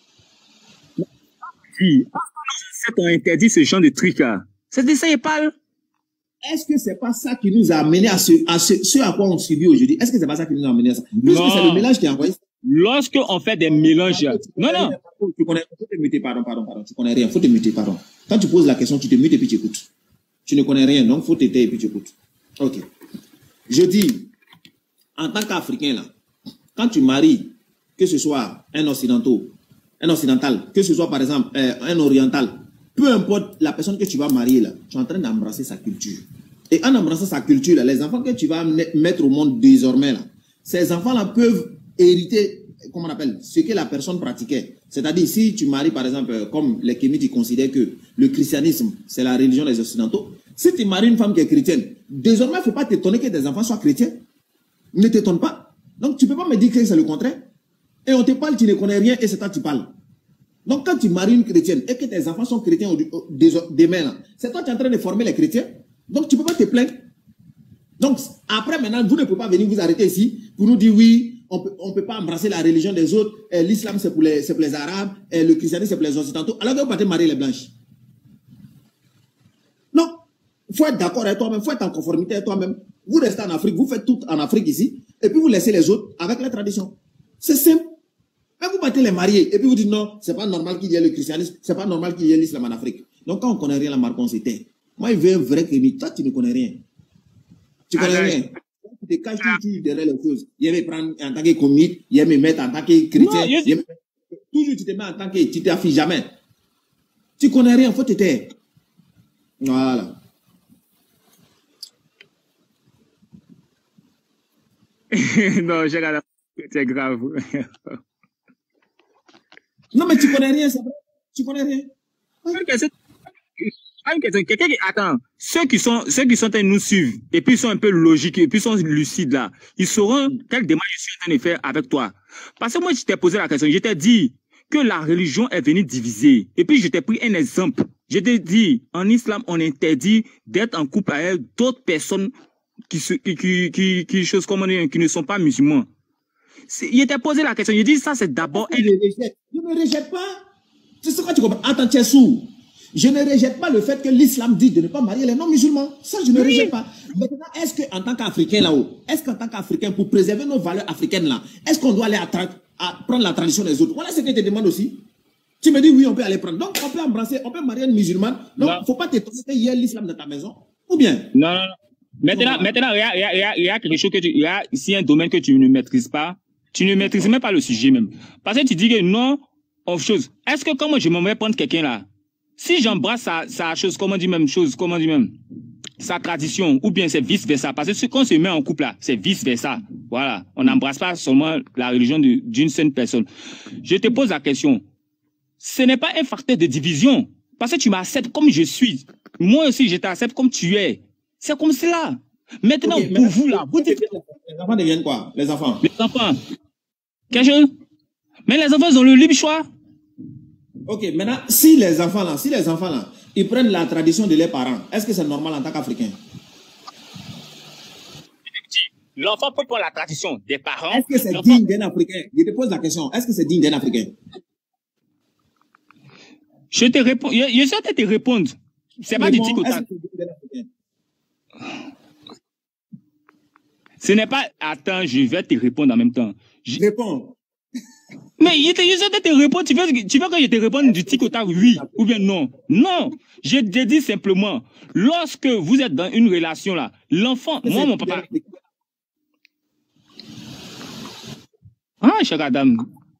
Oui. Nos ancêtres ont interdit ce genre de trucs-là. C'est de ça qu'ils parlent. Est-ce que c'est pas ça qui nous a amené à ce, à ce, ce à quoi on subit aujourd'hui? Est-ce que c'est pas ça qui nous a amené à ça? Puisque c'est le mélange qui a envoyé. Lorsqu'on fait des mélanges. Non, non. Tu connais, faut te muter, pardon, pardon, pardon. Tu connais rien, faut te muter, pardon. Quand tu poses la question, tu te mutes et puis tu écoutes. Tu ne connais rien, donc faut t'aider et puis tu écoutes. Ok. Je dis, en tant qu'Africain, là, quand tu maries, que ce soit un occidental, un occidental, que ce soit par exemple euh, un oriental, peu importe la personne que tu vas marier, là, tu es en train d'embrasser sa culture. Et en embrassant sa culture, là, les enfants que tu vas mettre au monde désormais, là, ces enfants-là peuvent hériter comment on appelle, ce que la personne pratiquait. C'est-à-dire, si tu maries, par exemple, comme les kémites, ils considèrent que le christianisme, c'est la religion des Occidentaux. Si tu maries une femme qui est chrétienne, désormais, il ne faut pas t'étonner que tes enfants soient chrétiens. Ne t'étonne pas. Donc, tu ne peux pas me dire que c'est le contraire. Et on te parle, tu ne connais rien, et c'est toi qui parles. Donc, quand tu maries une chrétienne et que tes enfants sont chrétiens demain, c'est toi qui es en train de former les chrétiens. Donc, tu ne peux pas te plaindre. Donc, après, maintenant, vous ne pouvez pas venir vous arrêter ici pour nous dire oui, on peut, on peut pas embrasser la religion des autres, l'islam c'est pour, pour les Arabes, et le christianisme c'est pour les Occidentaux, alors que vous partez marier les blanches. Non, il faut être d'accord avec toi-même, il faut être en conformité avec toi-même. Vous restez en Afrique, vous faites tout en Afrique ici, et puis vous laissez les autres avec les traditions. C'est simple. Mais vous partez les marier, et puis vous dites non, c'est pas normal qu'il y ait le christianisme, c'est pas normal qu'il y ait l'islam en Afrique. Donc quand on ne connaît rien, la marque, on s'était. Moi, il veut un vrai crémite. Toi, tu ne connais rien. Tu connais rien. Tu te caches toujours derrière les choses. Il aime prendre en tant que commite, il aime mettre en tant que chrétien. Non, aime... Toujours tu te mets en tant que... Tu t'affiches jamais. Tu connais rien, il faut te taire. Voilà. Non, j'ai regardé. C'est grave. Non, mais tu connais rien, c'est vrai. Tu connais rien. Quelqu'un qui attends, ceux qui sont ceux qui sont en train de nous suivre et puis sont un peu logiques et puis sont lucides là, ils sauront quelle démarche je suis en train de faire avec toi. Parce que moi je t'ai posé la question, je t'ai dit que la religion est venue diviser et puis je t'ai pris un exemple. Je t'ai dit en islam on interdit d'être en couple avec d'autres personnes qui se qui qui qui, qui, chose, comment dire, qui ne sont pas musulmans. Je t'ai posé la question, je dis ça c'est d'abord. Je ne rejette pas. C'est ce que tu comprends. Attends, tu es sourd. Je ne rejette pas le fait que l'islam dit de ne pas marier les non-musulmans. Ça, je ne oui. rejette pas. Maintenant, est-ce qu'en tant qu'Africain là-haut, est-ce qu'en tant qu'Africain, pour préserver nos valeurs africaines là, est-ce qu'on doit aller à, à prendre la tradition des autres? Voilà ce que je te demande aussi. Tu me dis oui, on peut aller prendre. Donc, on peut embrasser, on peut marier une musulmane. Donc, il ne faut pas t'étonner qu'il y ait l'islam dans ta maison. Ou bien? Non, non, non. Maintenant, maintenant, il y a, il y a, il y a quelque chose que tu, il y a ici un domaine que tu ne maîtrises pas. Tu ne maîtrises même pas le sujet même. Parce que tu dis que non, autre chose. Est-ce que comment je m'en vais prendre quelqu'un là? Si j'embrasse sa, sa chose, comment dire même chose, comment dire même, sa tradition, ou bien c'est vice-versa. Parce que quand on se met en couple là, c'est vice-versa. Voilà. On n'embrasse pas seulement la religion d'une seule personne. Je te pose la question. Ce n'est pas un facteur de division. Parce que tu m'acceptes comme je suis. Moi aussi, je t'accepte comme tu es. C'est comme cela. Maintenant, okay, pour vous là, vous dites... Les enfants deviennent quoi? Les enfants? Les enfants. Quelque chose? Mais les enfants, ils ont le libre choix. Ok, maintenant, si les enfants là, si les enfants là, ils prennent la tradition de leurs parents, est-ce que c'est normal en tant qu'Africain? L'enfant peut prendre la tradition des parents. Est-ce que c'est digne d'un Africain? Je te pose la question, est-ce que c'est digne d'un Africain? Je te réponds, je, je sais te répondre. C'est pas du tic au tac. Ce n'est pas, attends, je vais te répondre en même temps. Je réponds. Mais je te, je sais te répondre, tu veux, tu veux que je te réponde du tic au tac, oui ou bien non? Non, je te dis simplement, lorsque vous êtes dans une relation là, l'enfant, moi mon papa... Ah, chère madame,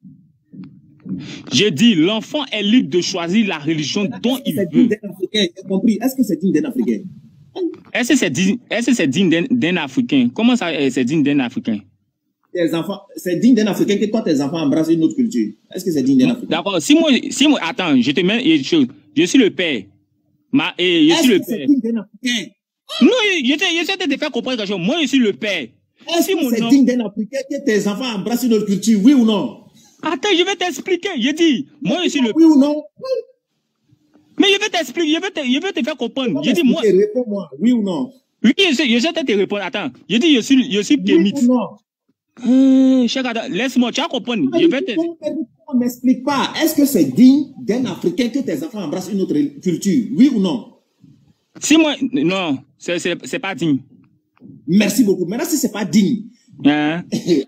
j'ai dit, l'enfant est libre de choisir la religion dont il veut. Est-ce que c'est digne d'un Africain? Est-ce que c'est digne, est-ce que c'est digne d'un Africain? Comment ça, c'est digne d'un Africain? Tes enfants, c'est digne d'un Africain que toi, tes enfants embrassent une autre culture. Est-ce que c'est digne d'un Africain? D'accord. Si moi, si moi, attends, je te mets une chose. Je suis le père. Ma, et je suis le père. Est-ce que c'est digne d'un Africain? Non, je sais de te faire comprendre quelque chose. Moi, je suis le père. Est-ce si que c'est nom... digne d'un Africain que tes enfants embrassent une autre culture, oui ou non? Attends, je vais t'expliquer. Je dis, moi, je suis le père. Oui ou non? Oui. Mais je vais t'expliquer, je vais te, je vais te faire comprendre. Je dis, moi. Réponds-moi, oui ou non? Oui, je sais, je sais te répondre. Attends, je dis, je suis, je suis kémite. Oui ou non? Hum, laisse-moi, tu vas comprendre. Je vais te... On m'explique pas. Est-ce que c'est digne d'un Africain que tes enfants embrassent une autre culture? Oui ou non? Si moi, non, c'est pas digne. Merci beaucoup. Maintenant, si c'est pas digne. Hein?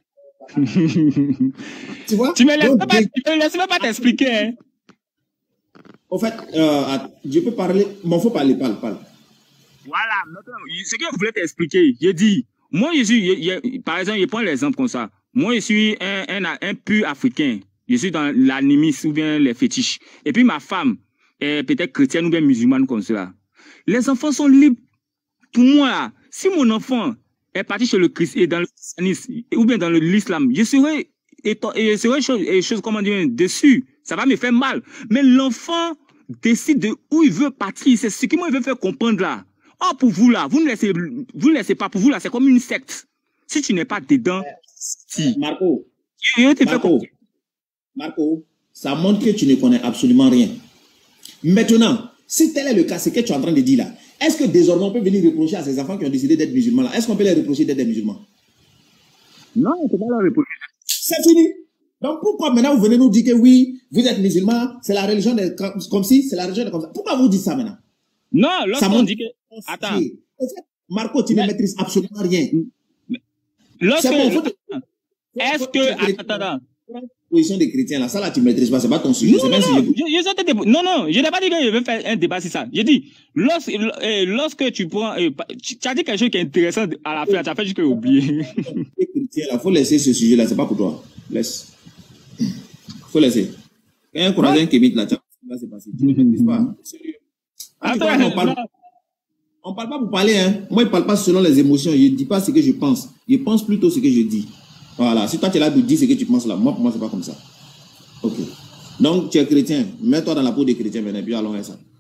Tu vois? Tu me laisses Donc, pas, tu me laisses pas t'expliquer, hein? En fait, euh, je peux parler. Bon, faut parler, parle, parle. Voilà, maintenant, ce que je voulais t'expliquer, j'ai dit, moi, je suis, je, je, par exemple, je prends l'exemple comme ça. Moi, je suis un, un, un pur africain. Je suis dans l'animisme ou bien les fétiches. Et puis, ma femme est peut-être chrétienne ou bien musulmane comme cela. Les enfants sont libres. Pour moi, si mon enfant est parti chez le Christ et dans le christianisme ou bien dans l'islam, je serais et serai chose, et chose, comment dire, dessus. Ça va me faire mal. Mais l'enfant décide de où il veut partir. C'est ce qui moi il veut faire comprendre là. Oh, pour vous là, vous ne laissez, vous ne laissez pas. Pour vous là, c'est comme une secte. Si tu n'es pas dedans, si. Marco, je te Marco, fais... Marco, ça montre que tu ne connais absolument rien. Maintenant, si tel est le cas, c'est que tu es en train de dire là, est-ce que désormais on peut venir reprocher à ces enfants qui ont décidé d'être musulmans là, est-ce qu'on peut les reprocher d'être des musulmans? Non, on ne peut pas leur reprocher. C'est fini. Donc pourquoi maintenant vous venez nous dire que oui, vous êtes musulmans, c'est la religion de, comme si, c'est la religion de comme ça. Pourquoi vous dites ça maintenant? Non, lorsqu'on dit que... Attends. Marco, tu mais... ne maîtrises absolument rien. Lorsque... Bon, te... Est-ce que... Attends, attends. Position des chrétiens là, ça là tu ne maîtrises pas, c'est pas ton sujet. Non, non, non, je, je non, non, je n'ai pas dit que je vais faire un débat sur ça. J'ai dit, lorsque, euh, lorsque tu prends, euh, tu, tu as dit quelque chose qui est intéressant à la fin, tu as fait juste oublier. Les chrétiens là, faut laisser ce sujet là, c'est pas pour toi. Laisse. Faut laisser. Quand il y a un croisé qui habite là, tu vas se passer. Tu ne maîtrises pas. Sérieux. Attends, on parle, on parle pas pour parler, hein. Moi, je parle pas selon les émotions. Je dis pas ce que je pense. Je pense plutôt ce que je dis. Voilà, si toi tu es là pour dire ce que tu penses là, moi pour moi c'est pas comme ça. Ok. Donc tu es chrétien, mets-toi dans la peau des chrétiens maintenant, puis allons à ça.